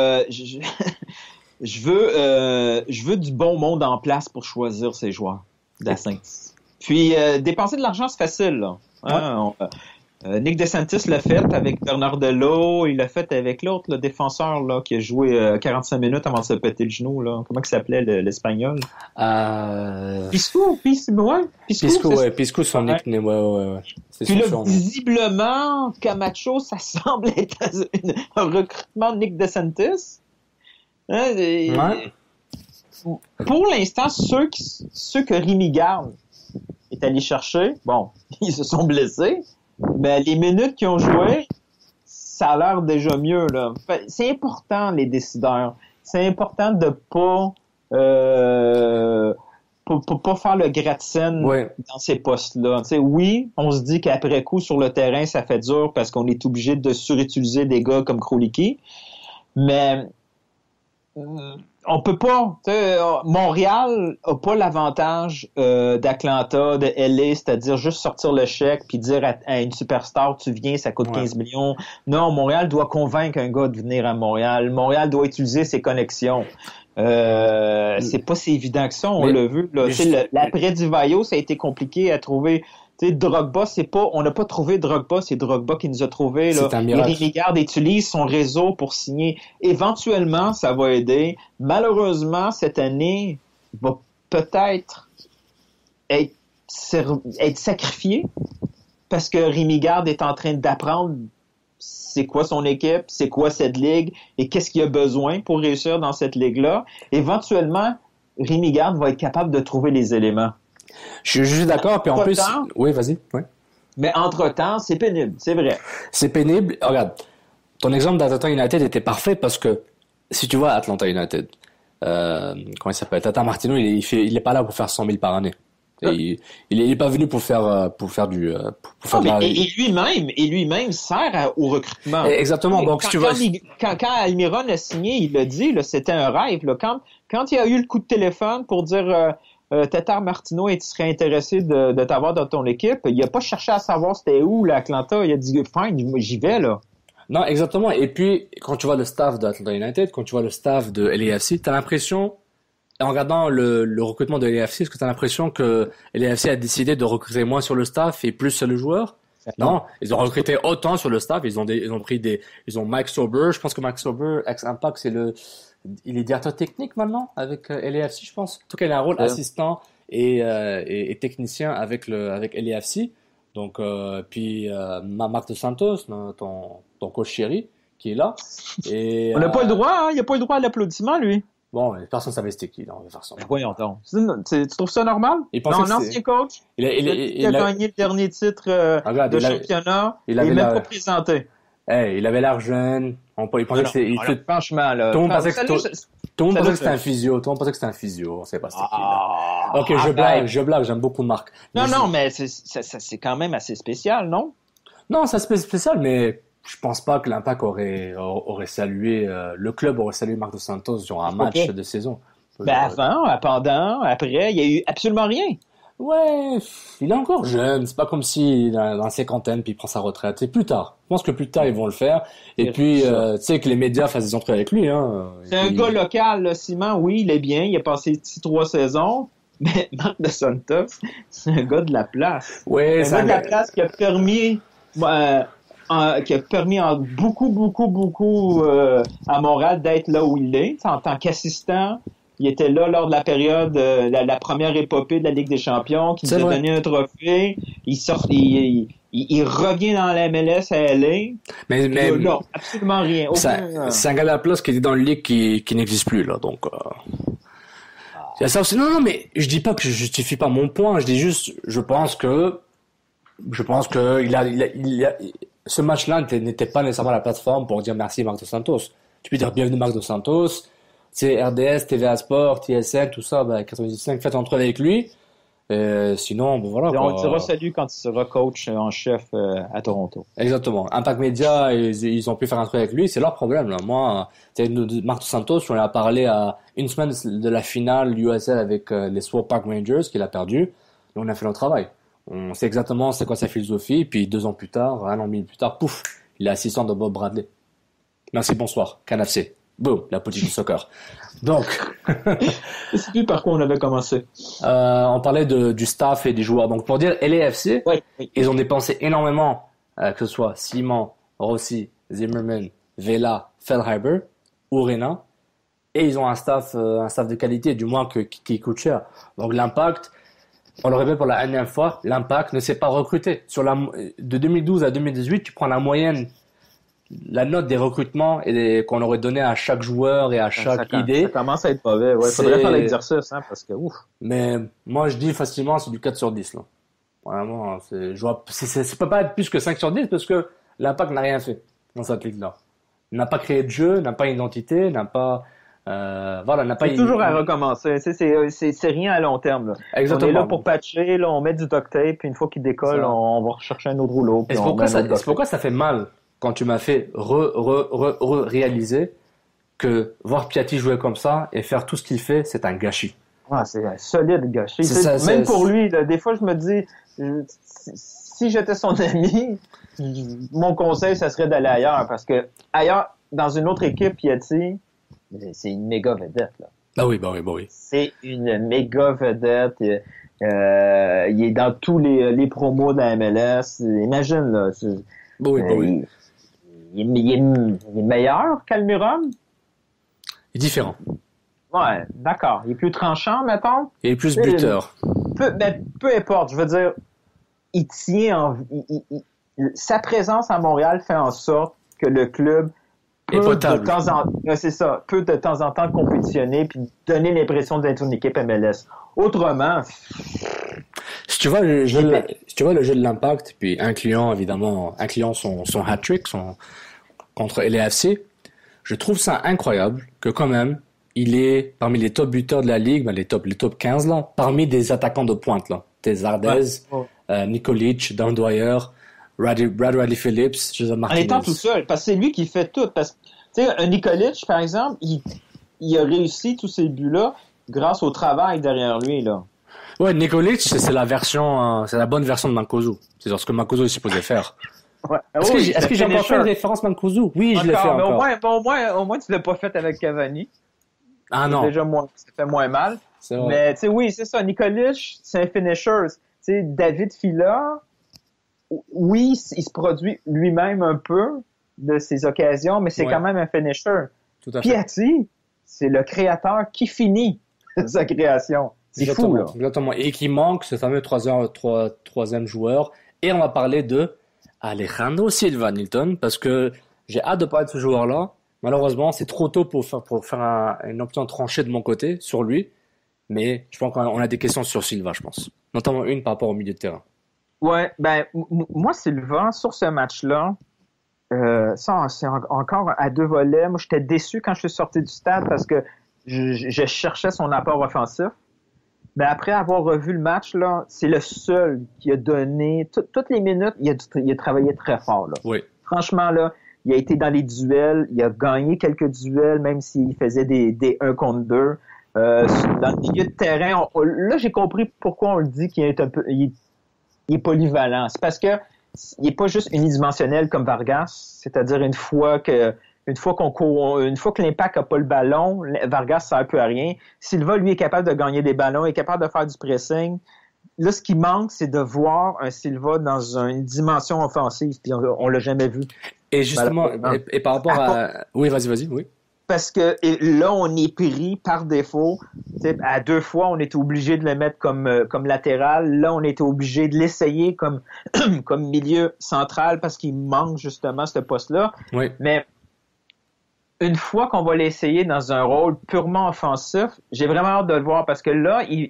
je veux du bon monde en place pour choisir ces joueurs d'Assain. Puis, dépenser de l'argent, c'est facile, là. Hein? Nick DeSantis l'a fait avec Bernard Delot, il l'a fait avec l'autre, le défenseur là qui a joué 45 minutes avant de se péter le genou là. Comment il s'appelait l'Espagnol? Pisco, son nickname, ouais. Puis là, visiblement, Camacho, ça semble être un recrutement de Nick DeSantis. Pour l'instant, ceux que Rémi Garde est allé chercher, bon, ils se sont blessés. Ben, les minutes qu'ils ont joué, ça a l'air déjà mieux, là. C'est important, les décideurs. C'est important de pas faire le gratte-ciel dans ces postes-là. Tu sais, oui, on se dit qu'après coup, sur le terrain, ça fait dur parce qu'on est obligé de surutiliser des gars comme Kroliki. Mais on peut pas. Montréal a pas l'avantage d'Atlanta, de LA, c'est-à-dire juste sortir le chèque puis dire à une superstar, tu viens, ça coûte 15 millions. Non, Montréal doit convaincre un gars de venir à Montréal. Montréal doit utiliser ses connexions. C'est pas si évident que ça, on l'a vu. Là. L'après Divayo, ça a été compliqué à trouver. Tu sais, Drogba, on n'a pas trouvé Drogba, c'est Drogba qui nous a trouvé. Là. C'est un miracle. Rémi Garde utilise son réseau pour signer. Éventuellement, ça va aider. Malheureusement, cette année va peut-être être sacrifié parce que Rémi Garde est en train d'apprendre c'est quoi son équipe, c'est quoi cette ligue et qu'est-ce qu'il a besoin pour réussir dans cette ligue-là. Éventuellement, Rémi Garde va être capable de trouver les éléments. Je suis juste d'accord, puis en plus... Oui, vas-y. Ouais. Mais entre-temps, c'est pénible, c'est vrai. C'est pénible. Regarde, ton exemple d'Atlanta United était parfait parce que si tu vois Atlanta United, comment il s'appelle, Tata Martino, il est pas là pour faire 100 000 par année. Et il est pas venu pour faire du et lui-même sert au recrutement. Exactement. Donc quand Almiron a signé, il l'a dit, là, c'était un rêve. Là. Quand il a eu le coup de téléphone pour dire Tatar Martino, tu serais intéressé de t'avoir dans ton équipe, il a pas cherché à savoir c'était où l'Atlanta. Il a dit fine, j'y vais là. Non, exactement. Et puis quand tu vois le staff d'Atlanta United, quand tu vois le staff de LAFC, t'as l'impression, en regardant le recrutement de LAFC, est-ce que tu as l'impression que LAFC a décidé de recruter moins sur le staff et plus sur le joueur? Non, ils ont recruté autant sur le staff, ils ont Mike Sauber, je pense que Mike Sauber, ex-Impact, il est directeur technique maintenant avec LAFC, je pense. En tout cas, il a un rôle assistant et technicien avec LAFC. Donc, puis Marc Dos Santos, ton coach chéri, qui est là. Et, on n'a pas le droit, hein? Il n'a pas le droit à l'applaudissement, lui. Bon, personne ne savait c'était qui, dans de toute façon. Voyons donc. Tu trouves ça normal? Non, l'ancien coach, il a gagné le dernier titre de championnat, il est même pas présenté. Il avait l'air jeune. Il pensait que c'était... Franchement, là... Tout le monde pensait que c'était un physio. Tout le monde pensait que c'était un physio. On sait pas c'était qui, là. Ok, je blague. J'aime beaucoup Marc. Non, mais c'est quand même assez spécial, non? Non, c'est spécial, mais... Je pense pas que l'Impact aurait salué, le club aurait salué Marc Dos Santos sur un match de saison. Avant, pendant, après, il y a eu absolument rien. Ouais, il est encore jeune. C'est pas comme si dans la cinquantaine puis il prend sa retraite. C'est plus tard. Je pense que plus tard ils vont le faire. Et puis, tu sais que les médias fassent des entrées avec lui. Hein. C'est un gars local, là, Simon. Oui, il est bien. Il a passé 3 saisons. Mais Marc Dos Santos, c'est un gars de la place. Ouais, c'est un gars de la place qui a permis. Qui a permis beaucoup à Montréal d'être là où il est. En tant qu'assistant, il était là lors de la période, la première épopée de la Ligue des Champions, qui nous a donné un trophée. Il revient dans la MLS à LA. Mais non, absolument rien. C'est un gars de la place qui était dans le ligue qui n'existe plus, là. Donc, ça aussi. Non, mais je dis pas que je justifie pas mon point. Je dis juste, je pense que ce match-là n'était pas nécessairement la plateforme pour dire merci Marc Dos Santos. Tu peux dire bienvenue Marc Dos Santos, c'est RDS, TVA Sport, TSN, tout ça, 95, faites entrer avec lui. Sinon, voilà. On le dira salut quand il sera coach en chef à Toronto. Exactement. Impact Media, ils ont pu faire un truc avec lui, c'est leur problème, là. Moi, Marc Dos Santos, on lui a parlé à une semaine de la finale USL avec les Swope Park Rangers, qu'il a perdu. Et on a fait notre travail. On sait exactement c'est quoi sa philosophie, puis 2 ans plus tard, 1 an et demi plus tard, pouf, il est assistant de Bob Bradley. Merci, bonsoir, CanFC. Boum, la politique du soccer. Donc, je sais plus par quoi on avait commencé. On parlait du staff et des joueurs. Donc, pour dire LAFC, oui. Ils ont dépensé énormément, que ce soit Simon, Rossi, Zimmerman, Vela, Feldheiber, Urena, et ils ont un staff de qualité, du moins qui coûte cher. Donc, l'Impact, on le répète pour la énième fois, l'Impact ne s'est pas recruté. De 2012 à 2018, tu prends la moyenne, la note des recrutements qu'on aurait donné à chaque joueur et à chaque idée. Ça commence à être mauvais. Ouais, faudrait faire l'exercice, hein, parce que ouf. Mais moi, je dis facilement, c'est du 4 sur 10, là. Vraiment, ça peut pas être plus que 5 sur 10 parce que l'Impact n'a rien fait. dans cette ligue-là. N'a pas créé de jeu, n'a pas une identité, n'a pas c'est toujours à recommencer. C'est rien à long terme. Là. Exactement. On est là pour patcher, là, on met du duct tape, puis une fois qu'il décolle, on va rechercher un autre rouleau. Et c'est pourquoi ça fait mal quand tu m'as fait réaliser que voir Piatti jouer comme ça et faire tout ce qu'il fait, c'est un gâchis. Ah, c'est un solide gâchis. Même pour lui, là, des fois, je me dis, si j'étais son ami, mon conseil, ça serait d'aller ailleurs, parce que ailleurs, dans une autre équipe, Piatti, c'est une méga vedette, là. Ah oui, bah oui. C'est une méga vedette. Il est dans tous les promos de la MLS. Imagine, là. Oui. Il est meilleur qu'Almiron? Il est différent. Ouais, d'accord. Il est plus tranchant, mettons. Il est plus buteur. Peu importe. Je veux dire, il tient sa présence à Montréal fait en sorte que le club peut de temps en temps compétitionner puis donner l'impression d'être une équipe MLS. Autrement, si tu vois le jeu de l'Impact, puis incluant son hat-trick, contre LAFC, je trouve ça incroyable que quand même, il est parmi les top buteurs de la ligue, les top 15 là, parmi des attaquants de pointe là. Zardes, Nikolic, Don Dwyer, Brad Riley Phillips, José Martinez. En étant tout seul, parce que c'est lui qui fait tout. Parce que, tu sais, un Nikolic, par exemple, il a réussi tous ces buts-là grâce au travail derrière lui, là. Ouais, Nikolic, c'est la bonne version de Mancuso. C'est ce que Mancuso est supposé faire. Ouais. Est-ce que j'ai encore fait une référence Mancuso? Oui, je l'ai fait encore. Mais au moins, tu l'as pas fait avec Cavani. Ah non. Déjà ça fait moins mal. C'est vrai. Mais, tu sais, oui, c'est ça. Nikolic, c'est un finisher. Tu sais, David Fila, oui, il se produit lui-même un peu de ses occasions, mais c'est quand même un finisher. Tout à fait. Piatti, c'est le créateur qui finit sa création. C'est fou, là. Exactement. Et qui manque ce fameux troisième joueur. Et on va parler de Alejandro Silva, Nilton, parce que j'ai hâte de parler de ce joueur-là. Malheureusement, c'est trop tôt pour faire une option tranchée de mon côté sur lui. Mais je pense qu'on a des questions sur Silva, je pense. Notamment une par rapport au milieu de terrain. Ouais, moi, Silva, sur ce match-là, ça, c'est encore à deux volets. Moi, j'étais déçu quand je suis sorti du stade parce que je cherchais son apport offensif. Mais après avoir revu le match, là, c'est le seul qui a donné toutes les minutes, il a travaillé très fort, là. Oui. Franchement, là, il a été dans les duels, il a gagné quelques duels, même s'il faisait des 1 contre 2. Dans le milieu de terrain, là, j'ai compris pourquoi on le dit qu'il est un peu, il est polyvalent. C'est parce que il est pas juste unidimensionnel comme Vargas, c'est-à-dire une fois que l'Impact a pas le ballon, Vargas sert peu à rien. Silva, lui, est capable de gagner des ballons, est capable de faire du pressing. Là, ce qui manque, c'est de voir un Silva dans une dimension offensive, puis on l'a jamais vu. Et justement, et par rapport à... Oui, vas-y, oui. Parce que là, on est pris par défaut. À 2 fois, on était obligé de le mettre comme latéral. Là, on était obligé de l'essayer comme milieu central parce qu'il manque justement ce poste-là. Oui. Mais une fois qu'on va l'essayer dans un rôle purement offensif, j'ai vraiment hâte de le voir parce que là, il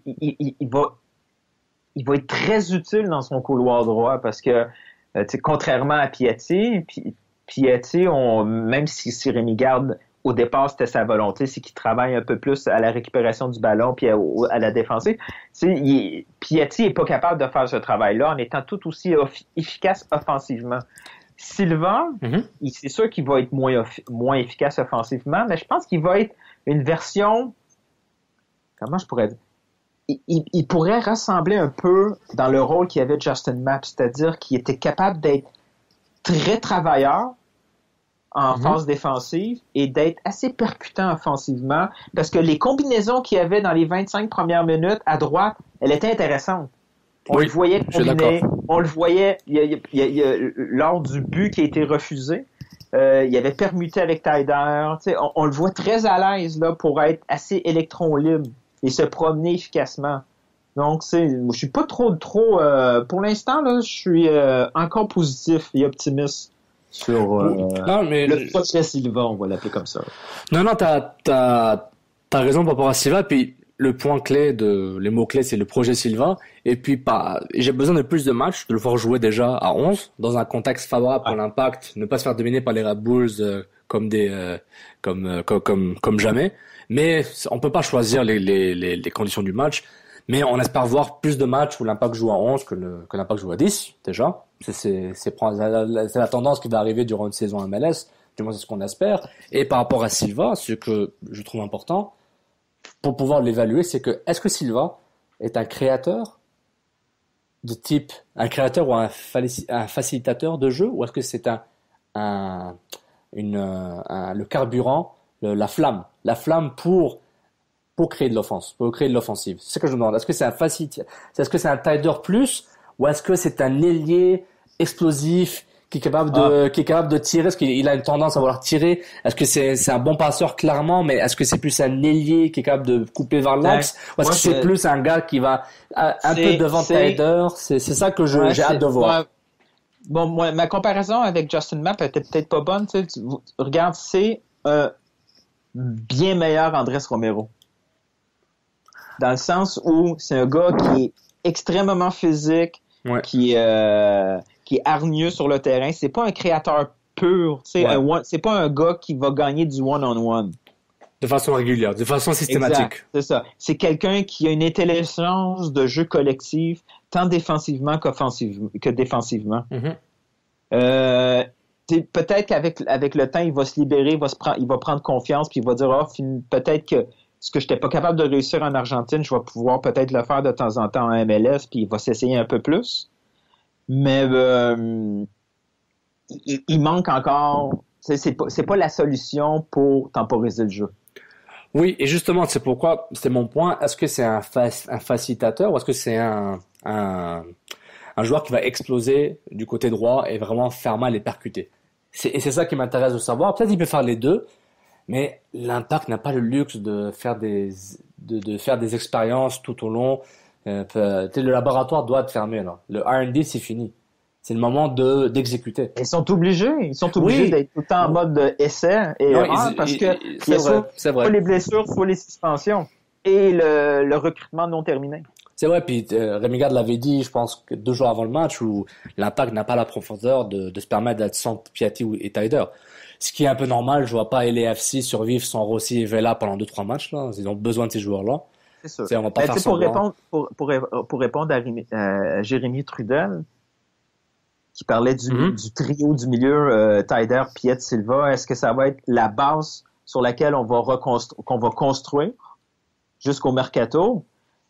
va être très utile dans son couloir droit parce que, contrairement à Piatti, même si Rémi Garde, au départ, c'était sa volonté, c'est qu'il travaille un peu plus à la récupération du ballon puis à la défensive. Piatti est pas capable de faire ce travail-là en étant tout aussi efficace offensivement. Silva, c'est sûr qu'il va être moins efficace offensivement, mais je pense qu'il va être une version, comment je pourrais dire, il pourrait ressembler un peu dans le rôle qu'il avait Justin Mapp, c'est-à-dire qu'il était capable d'être très travailleur en phase défensive et d'être assez percutant offensivement parce que les combinaisons qu'il y avait dans les 25 premières minutes à droite, elle était intéressante. On le voyait combiner, on le voyait lors du but qui a été refusé. Il avait permuté avec Taider. On le voit très à l'aise là pour être assez électron libre et se promener efficacement. Donc, je suis pas trop. Pour l'instant là, je suis encore positif et optimiste sur le projet Silva, on va l'appeler comme ça. Non, t'as raison par rapport à Silva. Puis le point clé les mots clés, c'est le projet Silva. Et puis, j'ai besoin de plus de matchs, de le voir jouer déjà à 11, dans un contexte favorable pour l'Impact, ne pas se faire dominer par les Red Bulls comme jamais. Mais on peut pas choisir les conditions du match. Mais on espère voir plus de matchs où l'Impact joue à 11 que l'Impact joue à 10, déjà. C'est la tendance qui va arriver durant une saison MLS. Du moins, c'est ce qu'on espère. Et par rapport à Silva, ce que je trouve important, pour pouvoir l'évaluer, c'est que, est-ce que Silva est un créateur ou un facilitateur de jeu, ou est-ce que c'est le carburant, la flamme pour créer de l'offense, pour créer de l'offensive. C'est ce que je me demande. Est-ce que c'est un tider plus, ou est-ce que c'est un ailier explosif qui est capable de tirer? Est-ce qu'il a une tendance à vouloir tirer? Est-ce que c'est un bon passeur clairement, mais est-ce que c'est plus un ailier qui est capable de couper vers l'axe? Ou est-ce que c'est plus un gars qui va un peu devant tider? C'est ça que j'ai hâte de voir. Bon, moi, ma comparaison avec Justin Mapp était peut-être pas bonne. Regarde, c'est bien meilleur Andrés Romero. Dans le sens où c'est un gars qui est extrêmement physique, qui est hargneux sur le terrain. C'est pas un créateur pur. C'est pas un gars qui va gagner du one-on-one. De façon régulière, de façon systématique. Exact, c'est ça. C'est quelqu'un qui a une intelligence de jeu collectif, tant défensivement que défensivement. Mm-hmm. Peut-être qu'avec le temps, il va se libérer, il va prendre confiance, puis il va dire peut-être que ce que je n'étais pas capable de réussir en Argentine, je vais pouvoir peut-être le faire de temps en temps en MLS, puis il va s'essayer un peu plus. Mais il manque encore. C'est pas la solution pour temporiser le jeu. Oui, et justement, c'est pourquoi, c'est mon point. Est-ce que c'est un facilitateur, ou est-ce que c'est un joueur qui va exploser du côté droit et vraiment faire mal et percuter? Et c'est ça qui m'intéresse de savoir. Peut-être qu'il peut faire les deux. Mais l'Impact n'a pas le luxe de faire des expériences tout au long. Le laboratoire doit être fermé, là. Le R&D, c'est fini. C'est le moment d'exécuter. Ils sont obligés d'être tout le temps en mode essai et erreur, parce que c'est vrai. Faut les blessures, faut les suspensions et le recrutement non terminé. C'est vrai, puis Rémi Garde l'avait dit, je pense que 2 jours avant le match, où l'Impact n'a pas la profondeur de se permettre d'être sans Piatti et Taider. Ce qui est un peu normal, je vois pas LAFC survivre sans Rossi et Vela pendant 2-3 matchs, là. Ils ont besoin de ces joueurs-là. C'est sûr. On va pas faire semblant. Pour répondre à Jérémy Trudel, qui parlait du trio du milieu, Taider, Piet, Silva, est-ce que ça va être la base sur laquelle qu'on va construire jusqu'au mercato?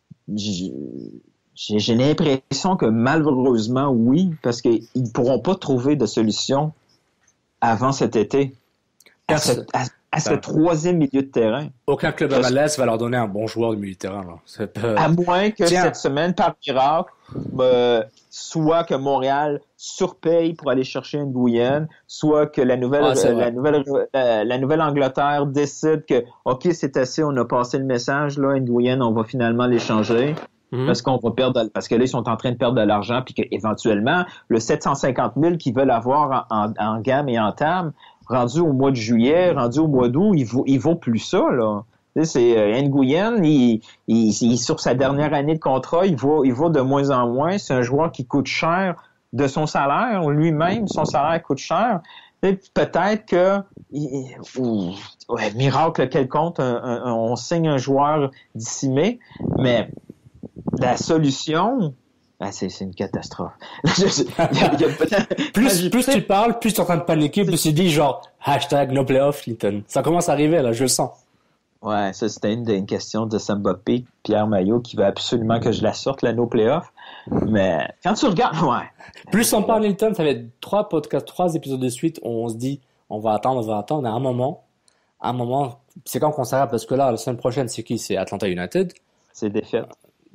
J'ai l'impression que malheureusement, oui, parce qu'ils ne pourront pas trouver de solution avant cet été à ce troisième milieu de terrain. Aucun club MLS va leur donner un bon joueur de milieu de terrain. Là. À moins que cette semaine, par miracle, soit que Montréal surpaye pour aller chercher une Guyane, soit que la Nouvelle-Angleterre décide que OK, c'est assez, on a passé le message, là, une Guyane, on va finalement l'échanger. Parce que là, ils sont en train de perdre de l'argent, puis qu'éventuellement, le 750 000 qu'ils veulent avoir en gamme et en terme, rendu au mois de juillet, rendu au mois d'août, il vaut plus ça, là. C'est Nguyen, il sur sa dernière année de contrat, il vaut de moins en moins. C'est un joueur qui coûte cher de son salaire. Lui-même, son salaire coûte cher. Et peut-être que miracle quelconque, on signe un joueur d'ici mai, mais la solution, c'est une catastrophe. Plus tu parles, plus tu es en train de paniquer, plus tu dis genre #no playoff Clinton. Ça commence à arriver là, je le sens. Ouais, ça c'était une question de Sambapé, Pierre Maillot, qui veut absolument que je la sorte, la no playoff. Mais quand tu regardes, Plus on parle Hilton, ça va être 3 épisodes de suite où on se dit on va attendre. À un moment, c'est quand qu'on s'arrête, parce que là, la semaine prochaine, c'est qui? C'est Atlanta United. C'est défaite.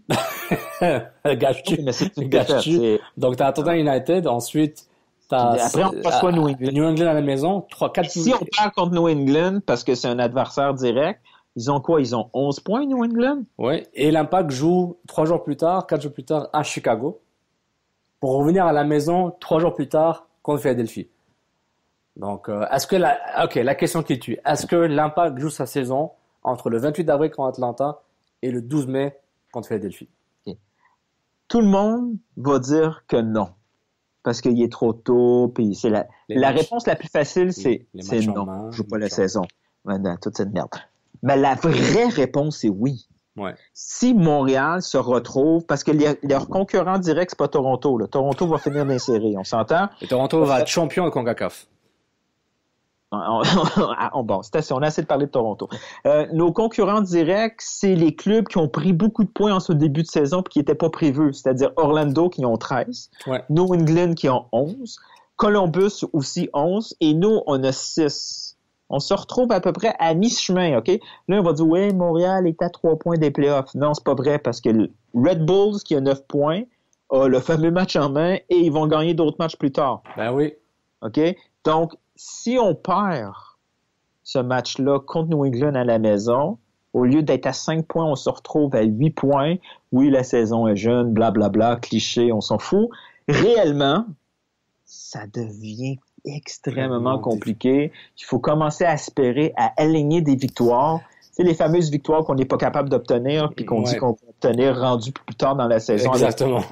Gâches-tu. Donc, t'as Atlanta United, ensuite, après, on reçoit New England. New England à la maison, 3-4... Si on perd contre New England, parce que c'est un adversaire direct, ils ont quoi? Ils ont 11 points, New England? Oui, et l'Impact joue 4 jours plus tard à Chicago, pour revenir à la maison 3 jours plus tard contre Philadelphie. Donc, la question qui tue, est-ce que l'Impact joue sa saison entre le 28 avril contre Atlanta et le 12 mai contre Philadelphie. Okay. Tout le monde va dire que non. Parce qu'il est trop tôt, puis c'est la réponse la plus facile, c'est non. Je joue pas la saison. Dans toute cette merde. Mais la vraie réponse, c'est oui. Ouais. Si Montréal se retrouve, parce que leur concurrent direct, c'est pas Toronto. Là. Toronto va finir dans les séries, on s'entend? Et Toronto va être champion de CONCACAF. Bon, on a assez de parler de Toronto. Nos concurrents directs, c'est les clubs qui ont pris beaucoup de points en ce début de saison et qui n'étaient pas prévus, c'est-à-dire Orlando qui ont 13, New England qui ont 11, Columbus aussi 11, et nous, on a 6. On se retrouve à peu près à mi-chemin, OK? Là, on va dire, ouais, Montréal est à 3 points des playoffs. Non, c'est pas vrai, parce que Red Bulls, qui a 9 points, a le fameux match en main, et ils vont gagner d'autres matchs plus tard. Ben oui. OK? Donc, si on perd ce match-là contre New England à la maison, au lieu d'être à 5 points, on se retrouve à 8 points. Oui, la saison est jeune, blablabla, cliché, on s'en fout. Réellement, ça devient extrêmement compliqué. Il faut commencer à aspirer à aligner des victoires. C'est les fameuses victoires qu'on n'est pas capable d'obtenir puis qu'on dit qu'on va obtenir rendu plus tard dans la saison. Exactement.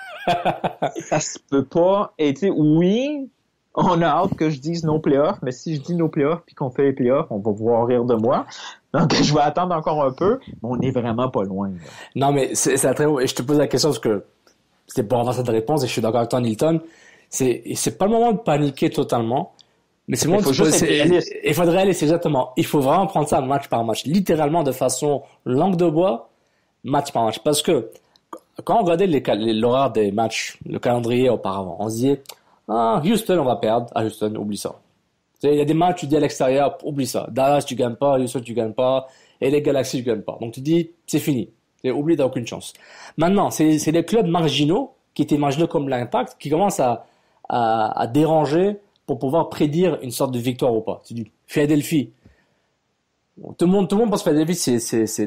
Ça se peut pas. Et tu sais, oui, on a hâte que je dise nos playoffs, mais si je dis nos playoffs puis qu'on fait les playoffs, on va voir rire de moi. Donc, je vais attendre encore un peu, mais on n'est vraiment pas loin. Là. Non, mais c'est très beau. Et je te pose la question parce que c'était pour avoir cette réponse et je suis d'accord avec toi, Nilton. C'est pas le moment de paniquer totalement, mais c'est le moment il faudrait aller, c'est exactement. Il faut vraiment prendre ça match par match, littéralement de façon langue de bois, match par match. Parce que quand on regardait l'horaire des matchs, le calendrier auparavant, on se disait, Houston, on va perdre. Ah, Houston, oublie ça. Il y a des matchs, tu dis à l'extérieur, oublie ça. Dallas, tu gagnes pas. Houston, tu gagnes pas. Et les Galaxies, tu gagnes pas. Donc tu dis, c'est fini. Oublie, t'as aucune chance. Maintenant, c'est les clubs marginaux, qui étaient marginaux comme l'Impact, qui commencent à déranger pour pouvoir prédire une sorte de victoire ou pas. Tu dis, Philadelphie. Bon, tout le monde pense que Philadelphie,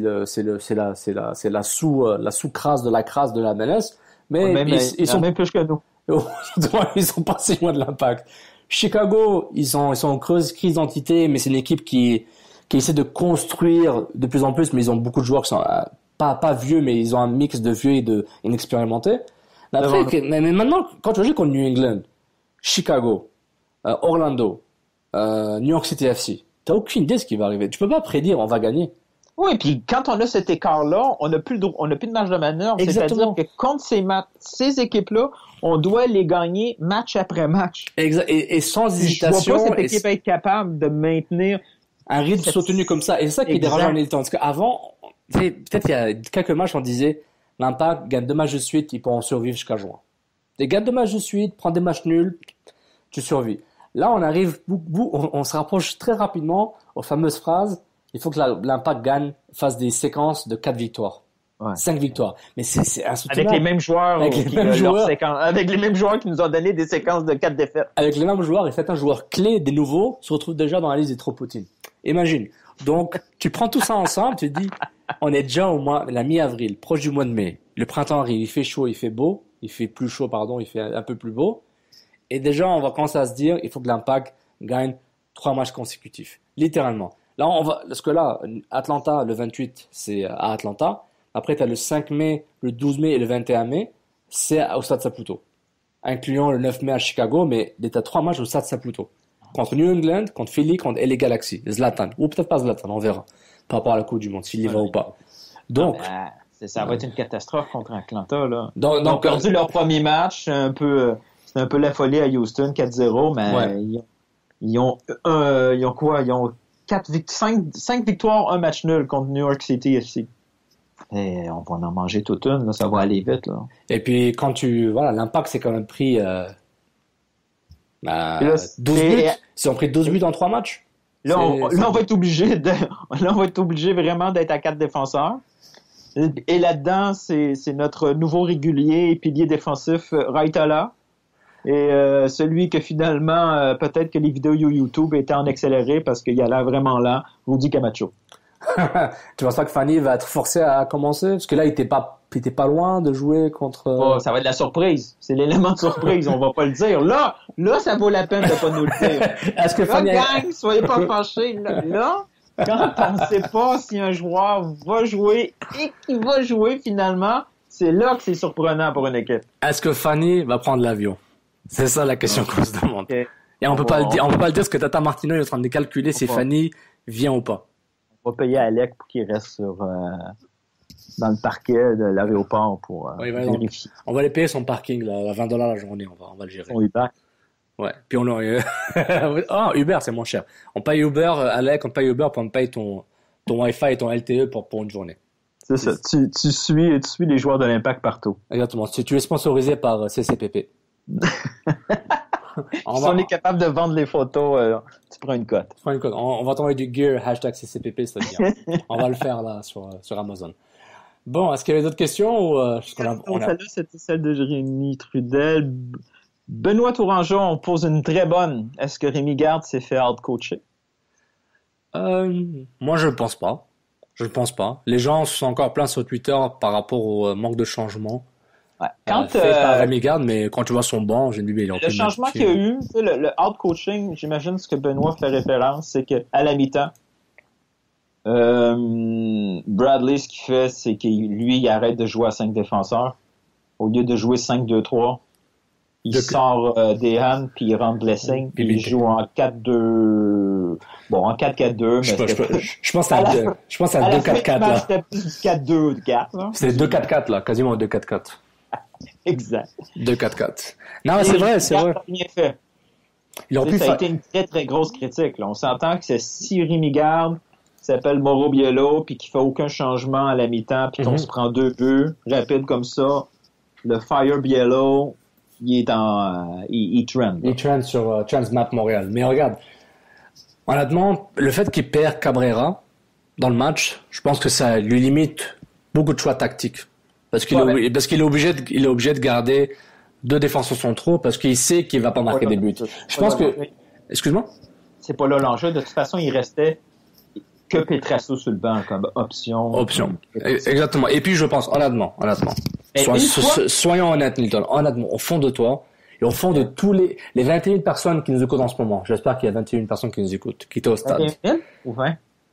c'est la sous-crasse de la crasse de la MLS. Mais ils sont même plus que nous. Ils sont pas si loin de l'Impact. Chicago, ils sont en crise d'identité, mais c'est une équipe qui essaie de construire de plus en plus, mais ils ont beaucoup de joueurs qui sont pas vieux, mais ils ont un mix de vieux et d'inexpérimentés. Mais maintenant, quand tu joues contre New England, Chicago, Orlando, New York City FC, t'as aucune idée de ce qui va arriver. Tu peux pas prédire, on va gagner. Oui, puis quand on a cet écart-là, on n'a plus de marge de manœuvre. Exactement. C'est-à-dire que contre ces équipes-là, on doit les gagner match après match. Et sans hésitation. Je vois pas cette équipe être capable de maintenir un rythme soutenu comme ça. Et c'est ça qui dérange en Nilton. Parce qu'avant, peut-être il y a quelques matchs, on disait, l'Impact gagne 2 matchs de suite, ils pourront survivre jusqu'à juin. Ils gagnent 2 matchs de suite, prends des matchs nuls, tu survis. Là, on arrive, on se rapproche très rapidement aux fameuses phrases. Il faut que l'Impact fasse des séquences de 4 victoires. 5 victoires. Mais c'est insoutenable. Avec les mêmes joueurs. Avec les mêmes joueurs qui nous ont donné des séquences de 4 défaites. Avec les mêmes joueurs et certains joueurs clés, des nouveaux, se retrouvent déjà dans la liste des trop poutines. Imagine. Donc, tu prends tout ça ensemble, tu te dis, on est déjà la mi-avril, proche du mois de mai. Le printemps arrive, il fait chaud, il fait beau. Il fait plus chaud, il fait un peu plus beau. Et déjà, on va commencer à se dire, il faut que l'Impact gagne 3 matchs consécutifs. Littéralement. Là, parce que là, Atlanta, le 28, c'est à Atlanta. Après, tu as le 5 mai, le 12 mai et le 21 mai, c'est au Stade Saputo. Incluant le 9 mai à Chicago, mais tu as 3 matchs au Stade Saputo. Contre New England, contre Philly, contre LA Galaxy. Zlatan. Ou peut-être pas Zlatan, on verra. Par rapport à la Coupe du Monde, s'il y va ou pas. Donc. Ça va être une catastrophe contre Atlanta, là. Donc, ils ont perdu leur premier match, c'était un peu la folie à Houston, 4-0, mais ils ont quoi? Ils ont 5 victoires, 1 match nul contre New York City FC. Et on va en manger toute une, là, ça va aller vite, là. Et puis, l'Impact s'est quand même pris, 12 buts. Ils ont pris 12 buts dans 3 matchs. Là, on va être obligé vraiment d'être à 4 défenseurs. Et là-dedans, c'est notre nouveau régulier et pilier défensif, Raitala. Et celui que finalement, peut-être que les vidéos YouTube étaient en accéléré parce qu'il a l'air vraiment lent, Rudy Camacho. Tu penses pas que Fanny va être forcé à commencer? Parce que là, il était pas loin de jouer contre... ça va être la surprise. C'est l'élément de surprise, on va pas le dire. Là, ça vaut la peine de pas nous le dire. Est-ce que Fanny... Gang, soyez pas fâchés. Là, quand on ne sait pas si un joueur va jouer et qu'il va jouer finalement, c'est là que c'est surprenant pour une équipe. Est-ce que Fanny va prendre l'avion? C'est ça la question qu'on se demande. Okay. Et on peut pas le dire parce que Tata Martino est en train de calculer si Fanny vient ou pas. On va payer Alec pour qu'il reste dans le parquet de l'aéroport pour vérifier. On va aller payer son parking là, à $20 la journée, on va le gérer. Son Uber. Ouais. Puis Uber c'est moins cher. On paye Uber, Alec, on paye Uber puis on paye ton Wi-Fi et ton LTE pour une journée. C'est ça. Tu suis les joueurs de l'Impact partout. Exactement. Si tu es sponsorisé par CCPP. Si on est capable de vendre les photos, tu prends une cote. On va t'envoyer du gear, #CCPP, c'est bien. On va le faire là sur Amazon. Bon, est-ce qu'il y avait d'autres questions ou Celle-là, c'était celle de Rémi Trudel. Benoît Tourangeau, on pose une très bonne. Est-ce que Rémi Garde s'est fait out-coacher? Moi, je ne pense pas. Je ne pense pas. Les gens sont encore pleins sur Twitter par rapport au manque de changement. Ouais. Fait par Rémi Garde, mais quand tu vois son banc, j'ai dit, il est le changement qu'il y a eu, le out-coaching, j'imagine ce que Benoît fait référence, c'est qu'à la mi-temps, Bradley, ce qu'il fait, c'est qu'il il arrête de jouer à 5 défenseurs. Au lieu de jouer 5-2-3, il sort Dehan, puis il rentre Blessing, puis il joue en 4-2... Bon, en 4-4-2, mais je pense à 2-4-4, là. C'était plus du 4-2-4, là. C'était 2-4-4, là, quasiment 2-4-4. Exact. 2-4-4. Non, mais c'est vrai. Bien fait. Ça a été une très, très grosse critique, là. On s'entend que c'est si Rémi Garde s'appelle Mauro Biello, puis qu'il fait aucun changement à la mi-temps, puis qu'on se prend 2 buts, rapide comme ça, le Fire Biello, il trend. Il trend sur Transmap Montréal. Mais regarde, honnêtement, le fait qu'il perd Cabrera dans le match, je pense que ça lui limite beaucoup de choix tactiques. Parce qu'il est obligé de garder 2 défenseurs centraux parce qu'il sait qu'il va pas marquer des buts. Je pense que... Excuse-moi? C'est pas là l'enjeu. De toute façon, il restait que Petrasso sur le banc comme option. Exactement. Et puis, je pense, honnêtement, soyons honnêtes, Milton, honnêtement, au fond de toi, et au fond de tous les 21 personnes qui nous écoutent en ce moment, j'espère qu'il y a 21 personnes qui nous écoutent, qui étaient au stade. 21 000 ou 20?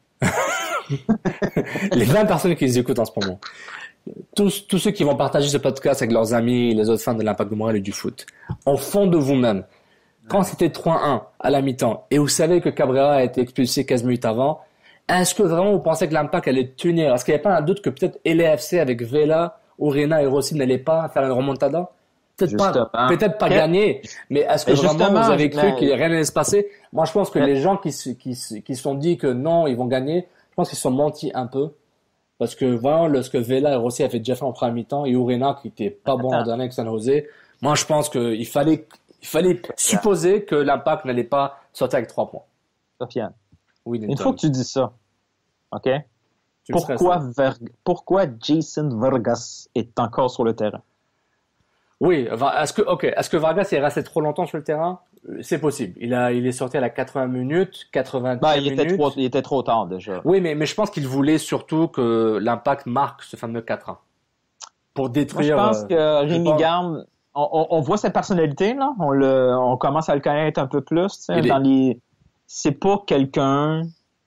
Les 20 personnes qui nous écoutent en ce moment. Tous ceux qui vont partager ce podcast avec leurs amis, les autres fans de l'Impact de Montréal et du foot. Au fond de vous-même, quand c'était 3-1 à la mi-temps, et vous savez que Cabrera a été expulsé 15 minutes avant, est-ce que vraiment vous pensez que l'Impact allait tenir? Est-ce qu'il n'y a pas un doute que peut-être LAFC avec Vela, Urena et Rossi n'allaient pas faire une remontada? Peut-être pas gagner, mais est-ce que vraiment vous avez cru qu'il rien n'allait se passer? Moi, je pense que les gens qui se sont dit que non, ils vont gagner, je pense qu'ils se sont mentis un peu. Parce que vraiment, lorsque Vela et Rossi avaient déjà fait en première mi-temps, et Urena qui était pas bon en dernier avec San Jose, moi, je pense qu'il fallait supposer que l'Impact n'allait pas sortir avec 3 points. Sofiane. Oui, une fois que tu dis ça, OK? Pourquoi Jason Vargas est encore sur le terrain? Oui, est-ce que Vargas est resté trop longtemps sur le terrain? C'est possible. Il est sorti à la 80 minutes, 80 minutes. Il était trop tard déjà. Oui, mais je pense qu'il voulait surtout que l'Impact marque ce fameux 4-1. Pour détruire... Moi, je pense que Rémi Garde, on voit sa personnalité, là. On commence à le connaître un peu plus, c'est pas quelqu'un...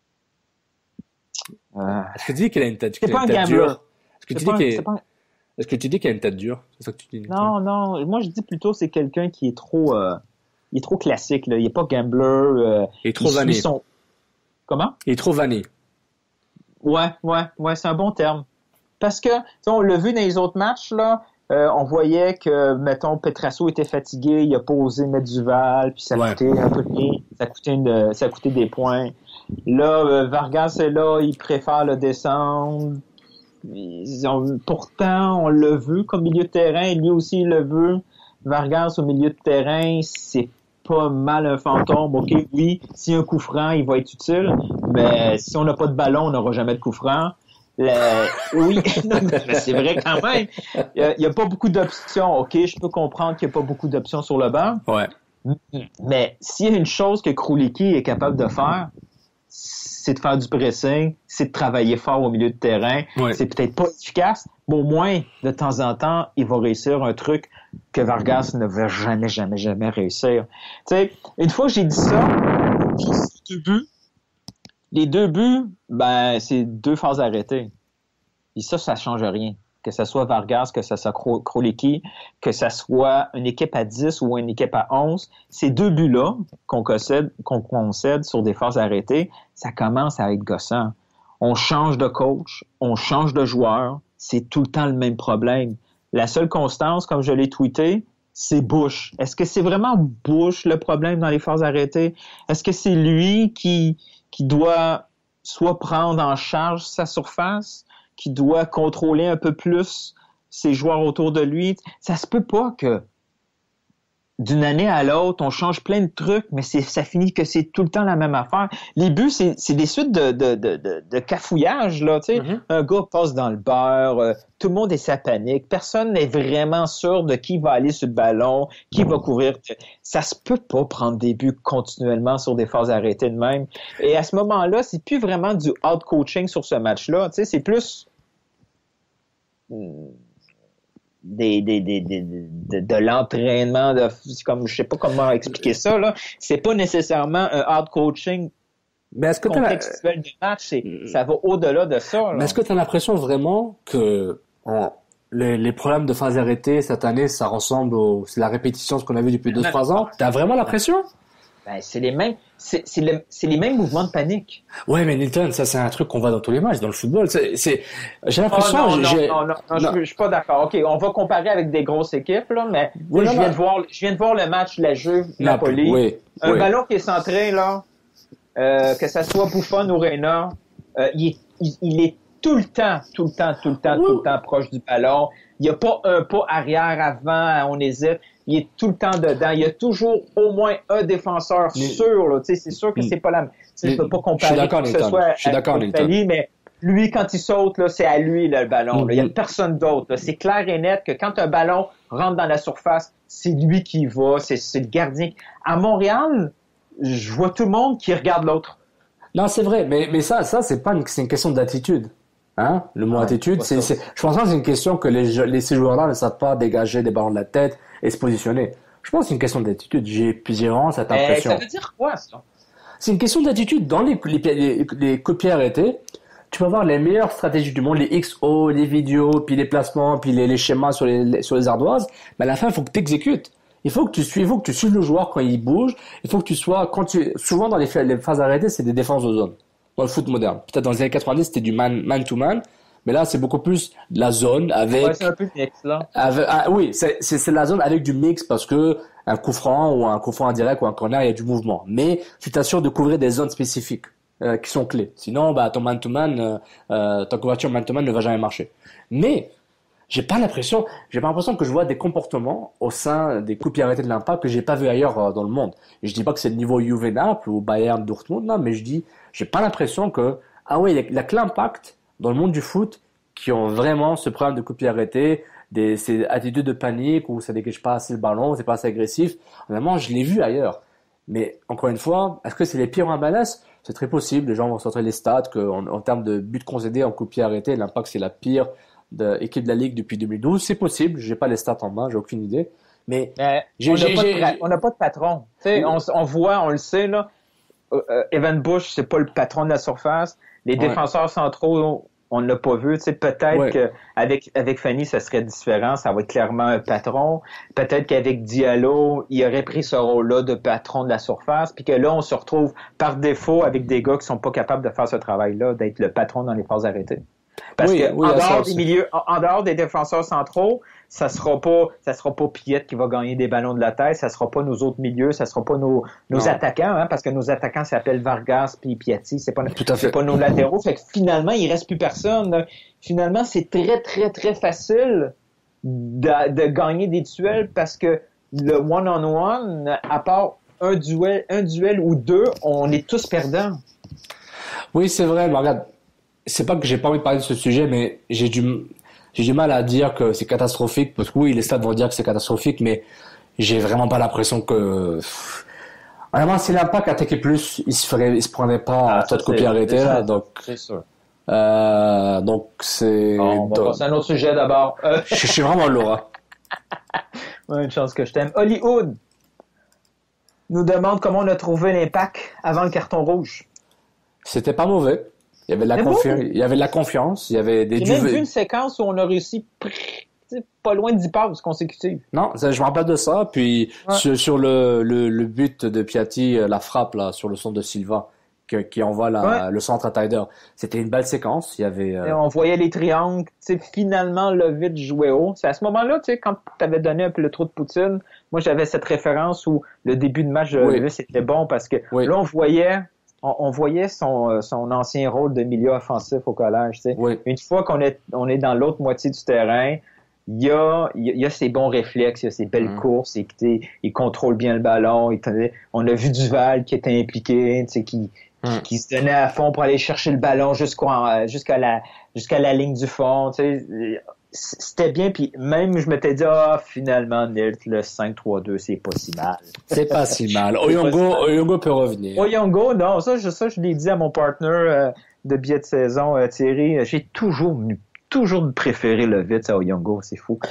Est-ce que tu dis qu'il a une tête, c'est pas un gambler. Est-ce que tu dis qu'il a une tête dure? C'est ça que tu dis? Non. Moi, je dis plutôt c'est quelqu'un qui est trop classique, là. Il est pas gambler. Il est trop vanille. Comment? Il est trop vanille. Ouais, c'est un bon terme. Parce que, on l'a vu dans les autres matchs, là, on voyait que, mettons, Petrasso était fatigué, il a pas osé mettre Duval, puis ça coûtait un peu de rien, ça coûtait des points. Là, Vargas est là, il préfère le descendre. Pourtant, on l'a vu comme milieu de terrain, lui aussi il le veut. Vargas au milieu de terrain, c'est pas mal un fantôme. OK, oui, si un coup franc, il va être utile, mais si on n'a pas de ballon, on n'aura jamais de coup franc. Oui, mais c'est vrai quand même. Il y a pas beaucoup d'options. OK, je peux comprendre qu'il n'y a pas beaucoup d'options sur le banc. Ouais. Mais s'il y a une chose que Kruliki est capable de faire, c'est de faire du pressing, c'est de travailler fort au milieu de terrain. Ouais. C'est peut-être pas efficace, mais au moins, de temps en temps, il va réussir un truc que Vargas ne va jamais réussir. Tu sais, une fois que j'ai dit ça, j'ai 2 buts, Les 2 buts, c'est 2 phases arrêtées. Et ça change rien. Que ce soit Vargas, que ce soit Krolicki, que ce soit une équipe à 10 ou une équipe à 11, ces 2 buts-là qu'on concède sur des phases arrêtées, ça commence à être gossant. On change de coach, on change de joueur, c'est tout le temps le même problème. La seule constance, comme je l'ai tweeté, c'est Bush. Est-ce que c'est vraiment Bush le problème dans les phases arrêtées? Est-ce que c'est lui qui doit soit prendre en charge sa surface, qui doit contrôler un peu plus ses joueurs autour de lui? Ça se peut pas que d'une année à l'autre, on change plein de trucs, mais ça finit que c'est tout le temps la même affaire. Les buts, c'est des suites de cafouillage, là, tu sais. Mm-hmm. Un gars passe dans le beurre, tout le monde est sa panique, personne n'est vraiment sûr de qui va aller sur le ballon, qui va couvrir. Ça se peut pas prendre des buts continuellement sur des phases arrêtées de même. Et à ce moment-là, c'est plus vraiment du out-coaching sur ce match-là, tu sais, c'est plus de l'entraînement, comme je sais pas comment expliquer ça, là. C'est pas nécessairement un hard coaching contextuel du match, ça va au-delà de ça, là. Mais est-ce que tu as l'impression vraiment que les problèmes de phase arrêtée cette année, ça ressemble c'est la répétition de ce qu'on a vu depuis 2-3 ans? T'as vraiment l'impression? C'est les mêmes mouvements de panique. Ouais, mais Nilton, ça c'est un truc qu'on voit dans tous les matchs, dans le football. J'ai l'impression. Non, je suis pas d'accord. Ok, on va comparer avec des grosses équipes là, mais je viens de voir le match de la Juve Napoli. Oui, ballon qui est centré là, que ça soit Buffon ou Reina, il est tout le temps proche du ballon. Il y a pas un pas arrière avant, on hésite. Il est tout le temps dedans. Il y a toujours au moins un défenseur sûr. Là. C'est sûr que c'est pas la même. Tu peux pas comparer que ce soit avec Italie, mais lui, quand il saute, là, c'est à lui là, le ballon. Là. Il y a personne d'autre. Là. C'est clair et net que quand un ballon rentre dans la surface, c'est lui qui y va. C'est le gardien. À Montréal, je vois tout le monde qui regarde l'autre. Non, c'est vrai. Mais ça c'est une question d'attitude. Hein? Le mot attitude, je pense que c'est une question que ces joueurs-là ne savent pas dégager des ballons de la tête et se positionner. Je pense que c'est une question d'attitude. J'ai vraiment cette impression. Ça veut dire quoi, ça? C'est une question d'attitude. Dans les coups de pied arrêtés, tu peux avoir les meilleures stratégies du monde, les XO, les vidéos, puis les placements, puis les schémas sur les ardoises. Mais à la fin, il faut que tu exécutes. Il faut que tu suives le joueur quand il bouge. Il faut que tu sois, souvent dans les phases arrêtées, c'est des défenses de zone. Dans le foot moderne. Peut-être dans les années 90, c'était du man to man, mais là, c'est beaucoup plus la zone avec... Ouais, c'est un peu le mix, là. Oui, c'est la zone avec du mix parce que un coup franc ou un coup franc indirect ou un corner, il y a du mouvement. Mais tu t'assures de couvrir des zones spécifiques qui sont clés. Sinon, ton man to man, ta couverture man to man ne va jamais marcher. Mais j'ai pas l'impression que je vois des comportements au sein des coups de pied arrêtés de l'Impact que j'ai pas vu ailleurs dans le monde. Et je dis pas que c'est le niveau Juve Naples ou Bayern Dortmund, non, mais j'ai pas l'impression que, il y a que l'Impact dans le monde du foot qui ont vraiment ce problème de coups de pied arrêtés, ces attitudes de panique où ça dégage pas assez le ballon, c'est pas assez agressif. Vraiment, je l'ai vu ailleurs. Mais encore une fois, est-ce que c'est les pires en MLS? C'est très possible. Les gens vont sortir les stats en termes de buts concédés en coups de pied arrêtés, l'Impact c'est la pire équipe de la Ligue depuis 2012. C'est possible. J'ai pas les stats en main, j'ai aucune idée. Mais on n'a pas de patron. Tu sais, on voit, on le sait là. Evan Bush, c'est pas le patron de la surface. Les défenseurs centraux, on l'a pas vu. Tu sais, peut-être qu'avec Fanny, ça serait différent. Ça va être clairement un patron. Peut-être qu'avec Diallo, il aurait pris ce rôle-là de patron de la surface. Puis que là, on se retrouve par défaut avec des gars qui sont pas capables de faire ce travail-là, d'être le patron dans les phases arrêtées. Parce que en dehors des milieux, en dehors des défenseurs centraux, ça sera pas Piette qui va gagner des ballons de la tête, ça sera pas nos autres milieux, ça sera pas nos attaquants, hein, parce que nos attaquants s'appellent Vargas puis Piatti, c'est pas nos latéraux. Fait que finalement, il reste plus personne, là. Finalement, c'est très, très, très facile de gagner des duels parce que le one-on-one, à part un duel ou deux, on est tous perdants. Oui, c'est vrai, mais regarde, c'est pas que j'ai pas envie de parler de ce sujet, mais j'ai du mal à dire que c'est catastrophique, parce que oui, les stats vont dire que c'est catastrophique, mais j'ai vraiment pas l'impression que... Vraiment, si l'Impact attaquait plus, il se prenait pas à taux de copie arrêté, là, donc... C'est sûr. Donc, c'est... On va passer à un autre sujet d'abord. Je suis vraiment lourd, hein. Ouais, une chance que je t'aime. Hollywood nous demande comment on a trouvé l'Impact avant le carton rouge. C'était pas mauvais. Il y avait de la confiance, il y avait des J'ai même vu une séquence où on a réussi pas loin de 10 passes consécutives. Non, je me rappelle de ça. Puis sur le but de Piatti, la frappe là sur le centre de Silva, qui envoie le centre à Taider. C'était une belle séquence. Il y avait. Et on voyait les triangles. Finalement, Levitt jouait haut. C'est à ce moment-là, quand tu avais donné un peu le trou de poutine, moi j'avais cette référence où le début de match de Levitt c'était bon parce que là on voyait son ancien rôle de milieu offensif au collège. Oui. Une fois qu'on est dans l'autre moitié du terrain, il y a ses bons réflexes, il y a ses belles courses, il contrôle bien le ballon. On a vu Duval qui était impliqué, qui se donnait à fond pour aller chercher le ballon jusqu'à la ligne du fond. C'était bien, puis même je m'étais dit finalement Nilt, le 5-3-2 c'est pas si mal. C'est pas si mal. Oyongo peut revenir. Oyongo, non, ça je l'ai dit à mon partner de billet de saison, Thierry. J'ai toujours préféré le Vitz à Oyongo, c'est fou.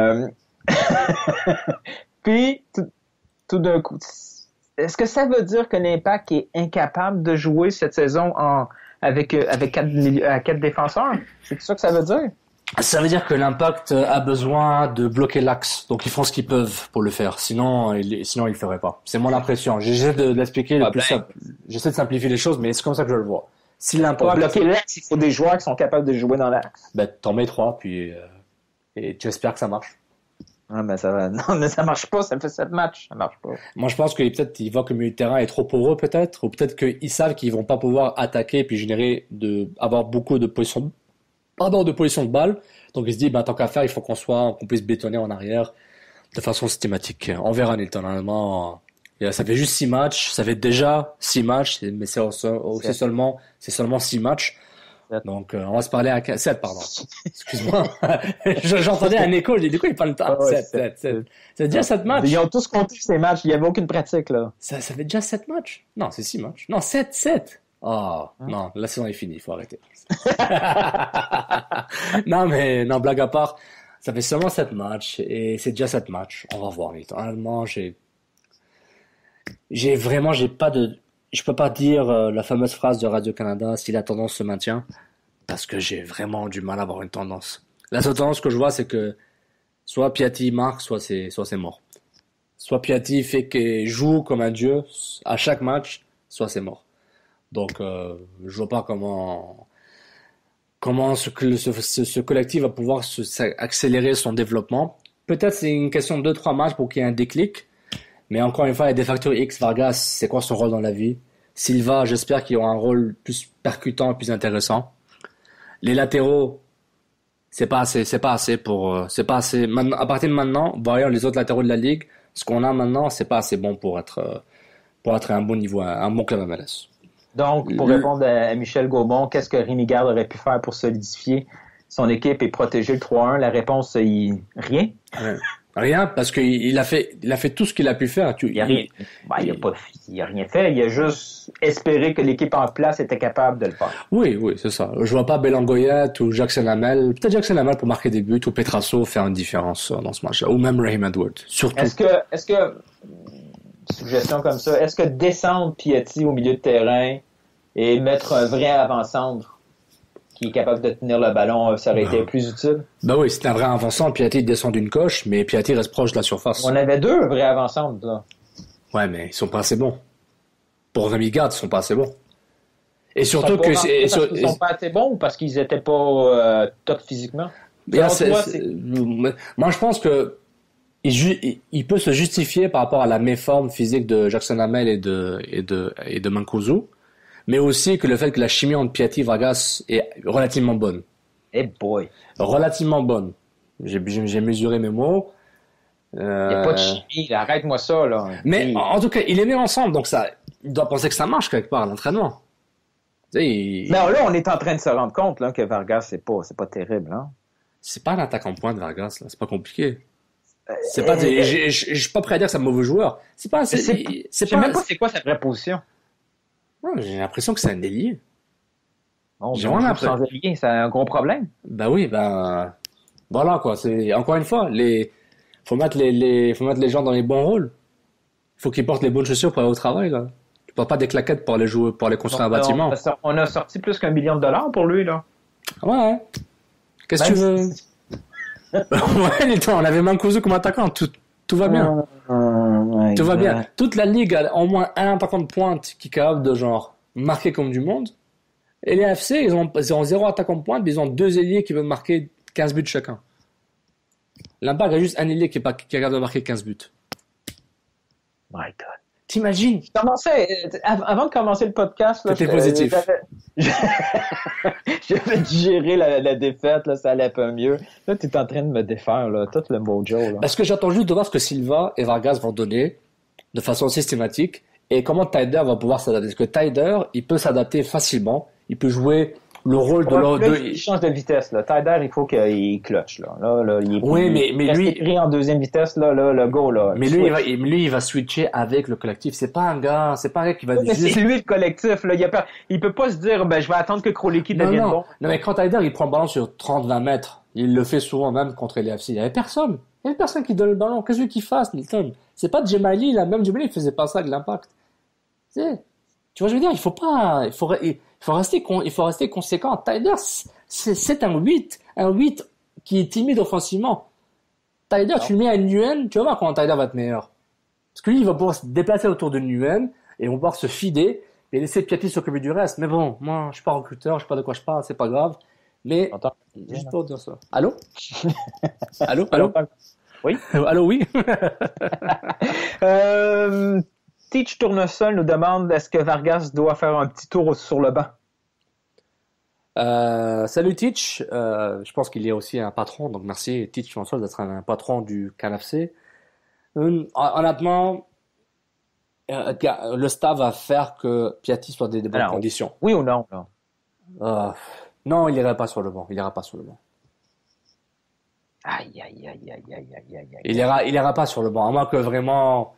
Puis tout d'un coup, est-ce que ça veut dire que l'Impact est incapable de jouer cette saison avec 4 défenseurs? C'est ça que ça veut dire? Ça veut dire que l'Impact a besoin de bloquer l'axe, donc ils font ce qu'ils peuvent pour le faire. Sinon ils le feraient pas. C'est mon impression. J'essaie de l'expliquer le plus simple. J'essaie de simplifier les choses, mais c'est comme ça que je le vois. Si l'Impact pour bloquer l'axe, il faut des joueurs qui sont capables de jouer dans l'axe. T'en mets 3, puis et tu espères que ça marche. Ah, mais ça va. Non, mais ça marche pas, ça fait 7 matchs, ça marche pas. Moi, je pense que peut-être ils voient que le milieu de terrain est trop poreux, peut-être, ou peut-être qu'ils savent qu'ils vont pas pouvoir attaquer puis avoir beaucoup de positions de balle. Donc ils se disent, tant qu'à faire, il faut qu'on puisse bétonner en arrière de façon systématique. On verra, Nilton. Honnêtement, ça fait juste 6 matchs. Ça fait déjà 6 matchs, mais c'est seulement 6 matchs. Donc, on va se parler à 7, pardon. Excuse-moi. J'entendais un écho, j'ai dit, du coup, il parle pas. 7. C'est déjà 7 matchs. Ils ont tous compté ces matchs, il n'y avait aucune pratique, là. Ça fait déjà 7 matchs. Non, c'est 6 matchs. Non, 7. Oh, non, la saison est finie, il faut arrêter. Non, blague à part, ça fait seulement 7 matchs, et c'est déjà 7 matchs. On va voir, honnêtement, je peux pas dire la fameuse phrase de Radio-Canada si la tendance se maintient, parce que j'ai vraiment du mal à avoir une tendance. La seule tendance que je vois, c'est que soit Piatti marque, soit c'est mort. Soit Piatti joue comme un dieu à chaque match, soit c'est mort. Donc je vois pas comment ce collectif va pouvoir accélérer son développement. Peut-être c'est une question de 2-3 matchs pour qu'il y ait un déclic. Mais encore une fois, il y a des facteurs X. Vargas, c'est quoi son rôle dans la vie? Silva, j'espère qu'il aura un rôle plus percutant, plus intéressant. Les latéraux, c'est pas assez. À partir de maintenant, voyons les autres latéraux de la ligue, ce qu'on a maintenant, c'est pas assez bon pour être à un bon niveau, un bon club MLS. Donc, pour répondre à Michel Gaumont, qu'est-ce que Rémi Garde aurait pu faire pour solidifier son équipe et protéger le 3-1? La réponse, rien. Rien, parce qu'il a fait tout ce qu'il a pu faire. Il a rien fait. Il a juste espéré que l'équipe en place était capable de le faire. Oui, c'est ça. Je vois pas Belangoyet ou Jackson Hamel. Peut-être Jackson Hamel pour marquer des buts ou Petrasso faire une différence dans ce match-là. Ou même Raheem Edwards. Surtout. Est-ce que, suggestion comme ça, est-ce que descendre Piatti au milieu de terrain et mettre un vrai avant-centre qui est capable de tenir le ballon, ça aurait été plus utile? Oui, c'est un vrai avant-centre. Piatti descend d'une coche, mais Piatti reste proche de la surface. On avait 2 vrais avant-centres, là. Ouais, mais ils sont pas assez bons. Pour Rémi Garde, ils sont pas assez bons. Et surtout parce qu'ils sont pas assez bons ou parce qu'ils étaient pas top physiquement? Moi, je pense que il peut se justifier par rapport à la méforme physique de Jackson Hamel et de Mancuso. Mais aussi que le fait que la chimie entre Piatti et Vargas est relativement bonne. Boy. Relativement bonne. J'ai mesuré mes mots. Il n'y a pas de chimie, arrête-moi ça, là. Mais en tout cas, il est mis ensemble, donc il doit penser que ça marche quelque part à l'entraînement. Mais là, on est en train de se rendre compte là, que Vargas, c'est pas terrible. Hein? C'est pas un attaquant point de Vargas, là. C'est pas compliqué. Je suis pas prêt à dire que c'est un mauvais joueur. Je sais même pas c'est quoi sa vraie position. J'ai l'impression que c'est un ailier. J'ai vraiment sans ailier, c'est un gros problème. Voilà quoi. C'est encore une fois, faut mettre les gens dans les bons rôles. Faut qu'ils portent les bonnes chaussures pour aller au travail là. Tu pas des claquettes pour aller jouer, pour aller construire un bâtiment. On a sorti plus $1 million pour lui, là. Ouais. Qu'est-ce que tu veux? Ouais, on avait Mancuso comme attaquant. Tout va bien. Tout va bien. Toute la ligue a au moins un attaquant de pointe qui est capable de genre marquer comme du monde. Et les AFC, ils ont 0 attaquant de pointe, mais ils ont 2 ailiers qui veulent marquer 15 buts chacun. L'Impact a juste un ailier qui est capable de marquer 15 buts. My God. T'imagines? Avant de commencer le podcast, là, t'étais positif. J'avais digéré la défaite, là, ça allait un peu mieux. Là, t'es en train de me défaire, là, tout le mojo, là. Parce que j'attends juste de voir ce que Silva et Vargas vont donner de façon systématique et comment Taider va pouvoir s'adapter. Parce que Taider, il peut s'adapter facilement. Il peut jouer le rôle de l'autre. Il change de vitesse, là. Taider, il faut qu'il clutch, là. Là, il est oui, mais lui, pris en deuxième vitesse, là, le go, là. Mais lui, il va switcher avec le collectif. C'est pas un gars qui va. Mais c'est lui le collectif, là. Il peut pas se dire, je vais attendre que Kroliki devienne bon. Non, mais quand Taider, il prend le ballon sur 30-20 mètres, il le fait souvent même contre les FC. Il y avait personne. Il y avait personne qui donne le ballon. Qu'est-ce qu'il fasse, Milton? C'est pas Djemali, là. Même Djemali, il faisait pas ça avec l'Impact. Tu vois, je veux dire, il faut rester conséquent. Taider, c'est un 8 qui est timide offensivement. Taider, tu le mets à Nguyen, tu vas voir comment Taider va être meilleur. Parce que lui, il va pouvoir se déplacer autour de Nguyen, et on va pouvoir se fider, et laisser Piatti s'occuper du reste. Mais bon, moi, je suis pas recruteur, je sais pas de quoi je parle, c'est pas grave. Mais, juste pour dire ça. Allô? Allô? Oui? Allô, oui? Teach Tournesol nous demande est-ce que Vargas doit faire un petit tour sur le banc? Salut Teach, je pense qu'il y a aussi un patron, donc merci Teach Tournesol d'être un patron du CanFC. Honnêtement, le staff va faire que Piatti soit dans des bonnes conditions. Oui ou non? Non, il n'ira pas sur le banc. Aïe. Il ira pas sur le banc, à moins que vraiment.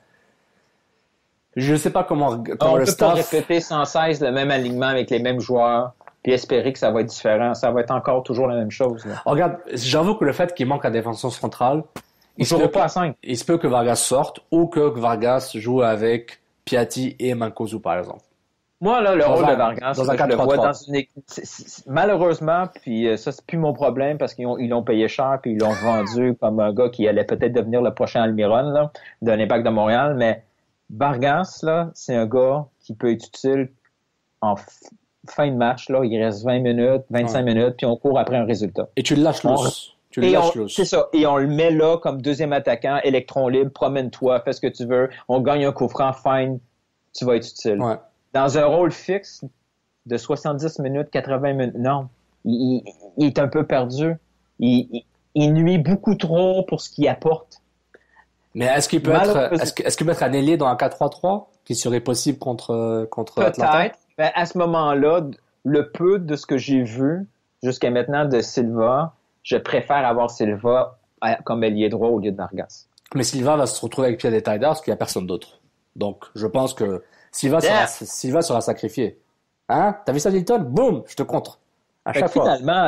Je sais pas comment on le peut staff. pas répéter sans cesse le même alignement avec les mêmes joueurs, puis espérer que ça va être différent. Ça va être encore toujours la même chose. Là. Regarde, j'avoue que le fait qu'il manque un défenseur central, il se pas à 5. Il se peut que Vargas sorte ou que Vargas joue avec Piatti et Mancuso par exemple. Moi, là, le rôle de Vargas, dans un 4-3-3. je le vois dans une malheureusement, puis ça, c'est plus mon problème parce qu'ils l'ont payé cher puis ils l'ont vendu comme un gars qui allait peut-être devenir le prochain Almiron, là, de l'Impact de Montréal. Mais Vargas, là, c'est un gars qui peut être utile en fin de match, là. Il reste 20 minutes, 25 minutes, puis on court après un résultat. Et tu le lâches loose. C'est ça. Et on le met là comme deuxième attaquant, électron libre, promène-toi, fais ce que tu veux. On gagne un coup franc, fine, tu vas être utile. Ouais. Dans un rôle fixe de 70 minutes, 80 minutes, non. Il est un peu perdu. Il nuit beaucoup trop pour ce qu'il apporte. Mais est-ce qu'il peut être un ailier dans un 4-3-3 qui serait possible contre Atlanta? Peut-être. Ben, à ce moment-là, le peu de ce que j'ai vu jusqu'à maintenant de Silva, je préfère avoir Silva comme ailier droit au lieu de Vargas. Mais Silva va se retrouver avec Piatti et Taider parce qu'il n'y a personne d'autre. Donc, je pense que Silva sera sacrifié. Hein? T'as vu ça, Milton? Boum! Je te contre. À chaque fois. Finalement,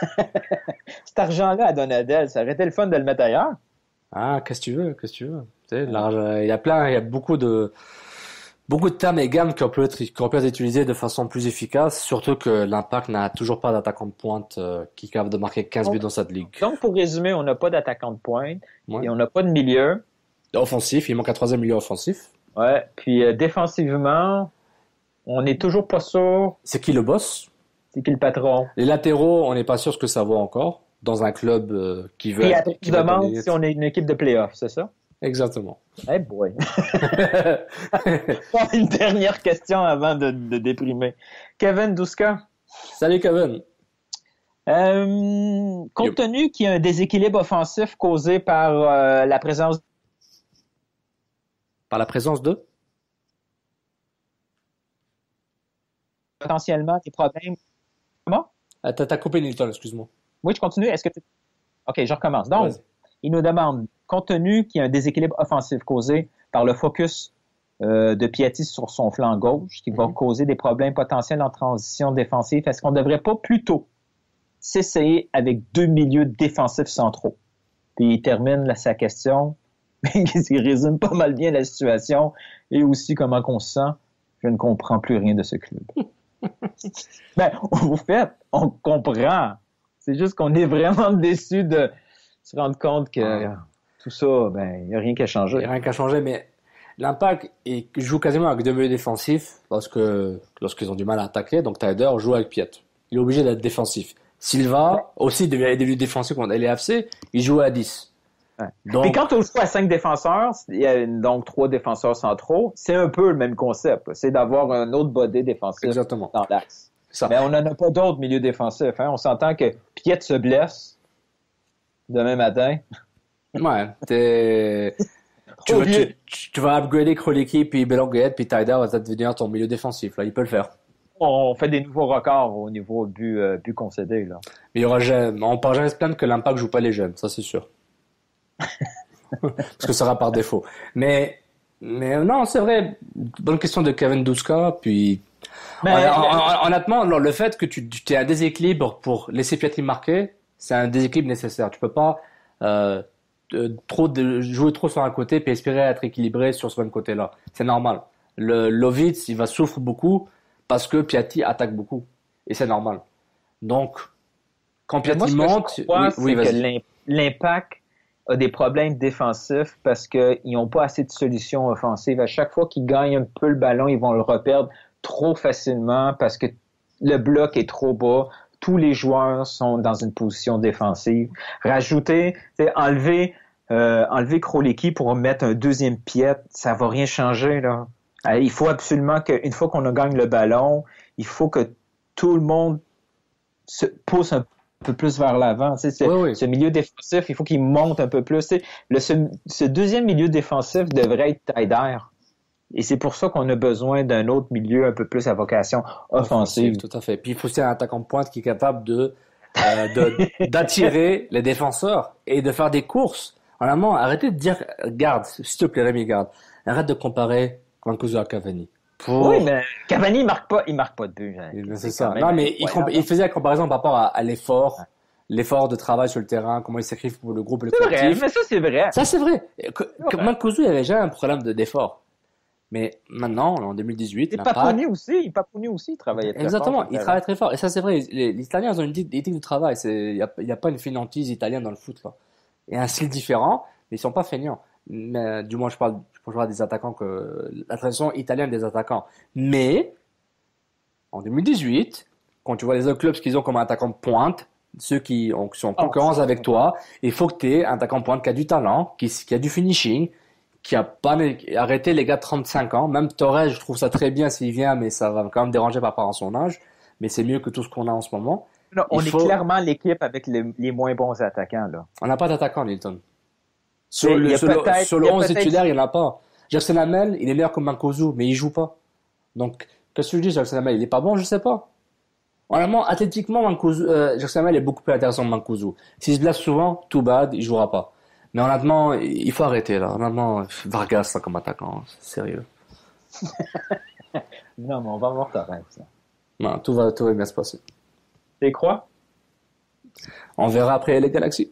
cet argent-là à Donadel, ça aurait été le fun de le mettre ailleurs. Ah, qu'est-ce que tu veux? Tu sais, il y a beaucoup de termes et gammes qui ont pu être utilisés de façon plus efficace, surtout que l'Impact n'a toujours pas d'attaquant de pointe qui est capable de marquer 15 buts dans cette ligue. Donc, pour résumer, on n'a pas d'attaquant de pointe et on n'a pas de milieu. Offensif, il manque un troisième milieu offensif. Ouais, puis défensivement, on n'est toujours pas sûr. C'est qui le boss? C'est qui le patron? Les latéraux, on n'est pas sûr ce que ça vaut encore dans un club qui veut. Et après, tu demandes si on est une équipe de play-off, c'est ça? Exactement. Hey boy. Une dernière question avant de déprimer. Kevin Douska. Salut Kevin. Compte tenu qu'il y a un déséquilibre offensif causé par la présence de potentiellement des problèmes. Comment? T'as coupé Nilton, excuse-moi. Oui, je continue. OK, je recommence. Donc, il nous demande, compte tenu qu'il y a un déséquilibre offensif causé par le focus de Piatti sur son flanc gauche, qui va causer des problèmes potentiels en transition défensive, est-ce qu'on ne devrait pas plutôt s'essayer avec 2 milieux défensifs centraux? Puis il termine sa question, il résume pas mal bien la situation et aussi comment on se sent. Je ne comprends plus rien de ce club. Ben, au fait, on comprend. C'est juste qu'on est vraiment déçu de se rendre compte que tout ça, ben, il n'y a rien qu'à changer. Il n'y a rien qu'à changer, mais l'Impact joue quasiment avec deux milieux défensifs lorsqu'ils ont du mal à attaquer. Donc Taider joue avec Piet. Il est obligé d'être défensif. Silva aussi devient des milieux défensifs contre LAFC, il joue à 10. Ouais. Donc, et quand on joue à 5 défenseurs, il y a donc 3 défenseurs centraux, c'est un peu le même concept. C'est d'avoir un autre body défensif. Exactement. Dans l'axe. Mais on n'en a pas d'autres milieux défensifs. Hein. On s'entend que Piet se blesse demain matin. Ouais, tu vas upgrader Kroliki, puis Belonguet, puis Taider va devenir ton milieu défensif. Là, il peut le faire. On fait des nouveaux records au niveau but concédé. Là. Mais on ne peut jamais se plaindre que l'Impact joue pas les jeunes, ça c'est sûr. Parce que ça sera par défaut. Mais non, c'est vrai. Bonne question de Kevin Duska. Puis honnêtement, le fait que tu aies un déséquilibre pour laisser Pietri marquer, c'est un déséquilibre nécessaire. Tu peux pas jouer trop sur un côté puis espérer être équilibré sur ce même côté-là. C'est normal. Le Lovitz, il va souffrir beaucoup parce que Piatti attaque beaucoup. Et c'est normal. Donc, quand Piatti monte... c'est que l'Impact a des problèmes défensifs parce qu'ils n'ont pas assez de solutions offensives. À chaque fois qu'ils gagnent un peu le ballon, ils vont le reperdre trop facilement parce que le bloc est trop bas. Tous les joueurs sont dans une position défensive. Enlever Kroliki pour mettre un deuxième Piet, ça va rien changer, là. Il faut absolument qu'une fois qu'on a gagné le ballon, il faut que tout le monde se pousse un peu plus vers l'avant. Ce milieu défensif, il faut qu'il monte un peu plus. Ce deuxième milieu défensif devrait être Taider. Et c'est pour ça qu'on a besoin d'un autre milieu un peu plus à vocation offensive. Tout à fait. Puis il faut aussi un attaquant de pointe qui est capable d'attirer les défenseurs et de faire des courses. Vraiment, arrêtez de dire garde, s'il te plaît Rémi, garde. Arrête de comparer Mancuso à Cavani. Oui, mais Cavani il marque pas de but. Hein. C'est ça. Non, mais il faisait la comparaison par rapport à l'effort. L'effort de travail sur le terrain, comment il sacrifie pour le groupe et le collectif. C'est vrai, mais ça c'est vrai. Ça c'est vrai. Mancuso, il avait déjà un problème d'effort. Mais maintenant, en 2018, Paponi aussi, il travaillait très fort. Exactement, il travaille très fort. Et ça, c'est vrai. Les Italiens ont une éthique du travail. Il y a pas une fainéantise italienne dans le foot, là. Il y a un style différent, mais ils sont pas feignants. Mais, du moins, je parle des attaquants la tradition italienne des attaquants. Mais, en 2018, quand tu vois les autres clubs qu'ils ont comme attaquant de pointe, ceux qui sont en concurrence avec toi, il faut que tu aies un attaquant de pointe qui a du talent, qui a du finishing, qui a pas arrêté les gars de 35 ans. Même Torres, je trouve ça très bien s'il vient, mais ça va quand même déranger par rapport à son âge. Mais c'est mieux que tout ce qu'on a en ce moment. Non, on est clairement l'équipe avec les moins bons attaquants, là. On n'a pas d'attaquant, Nilton. Sur le 11 titulaire, il n'y en a pas. Jackson Hamel, il est meilleur que Mancuso, mais il joue pas. Donc, qu'est-ce que je dis, Jackson Hamel? Il est pas bon, je sais pas. Honnêtement, athlétiquement, Jackson Hamel est beaucoup plus intéressant que Mancuso. S'il se blesse souvent, too bad, il jouera pas. Mais honnêtement, il faut arrêter, là. Honnêtement, Vargas, ça, comme attaquant, c'est sérieux. Non, mais on va voir ta rêve, ça. Non, tout va bien se passer. Tu crois? On verra après les Galaxies.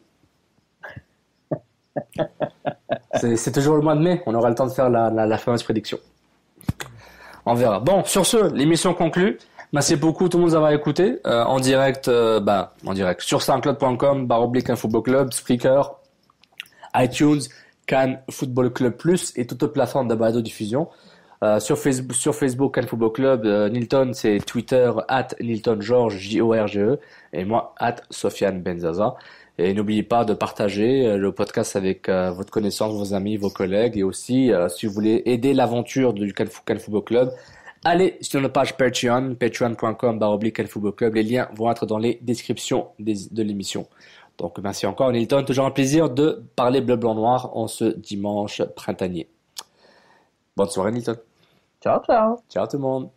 C'est toujours le mois de mai. On aura le temps de faire la fameuse prédiction. On verra. Bon, sur ce, l'émission conclue. Merci beaucoup tout le monde d'avoir écouté. En direct, sur soundcloud.com, /InfootballClub, Spreaker, iTunes, Cannes Football Club Plus et toute plateforme de balado-diffusion. Sur Facebook, Cannes Football Club, Nilton, c'est Twitter, @NiltonGeorges, Jorge, et moi, @Sofiane Benzaza. Et n'oubliez pas de partager le podcast avec votre connaissance, vos amis, vos collègues, et aussi, si vous voulez aider l'aventure du Cannes Football Club, allez sur notre page Patreon, patreon.com /Cannes Football Club. Les liens vont être dans les descriptions de l'émission. Donc, merci encore, Nilton. Toujours un plaisir de parler bleu, blanc, noir en ce dimanche printanier. Bonne soirée, Nilton. Ciao, ciao. Ciao tout le monde.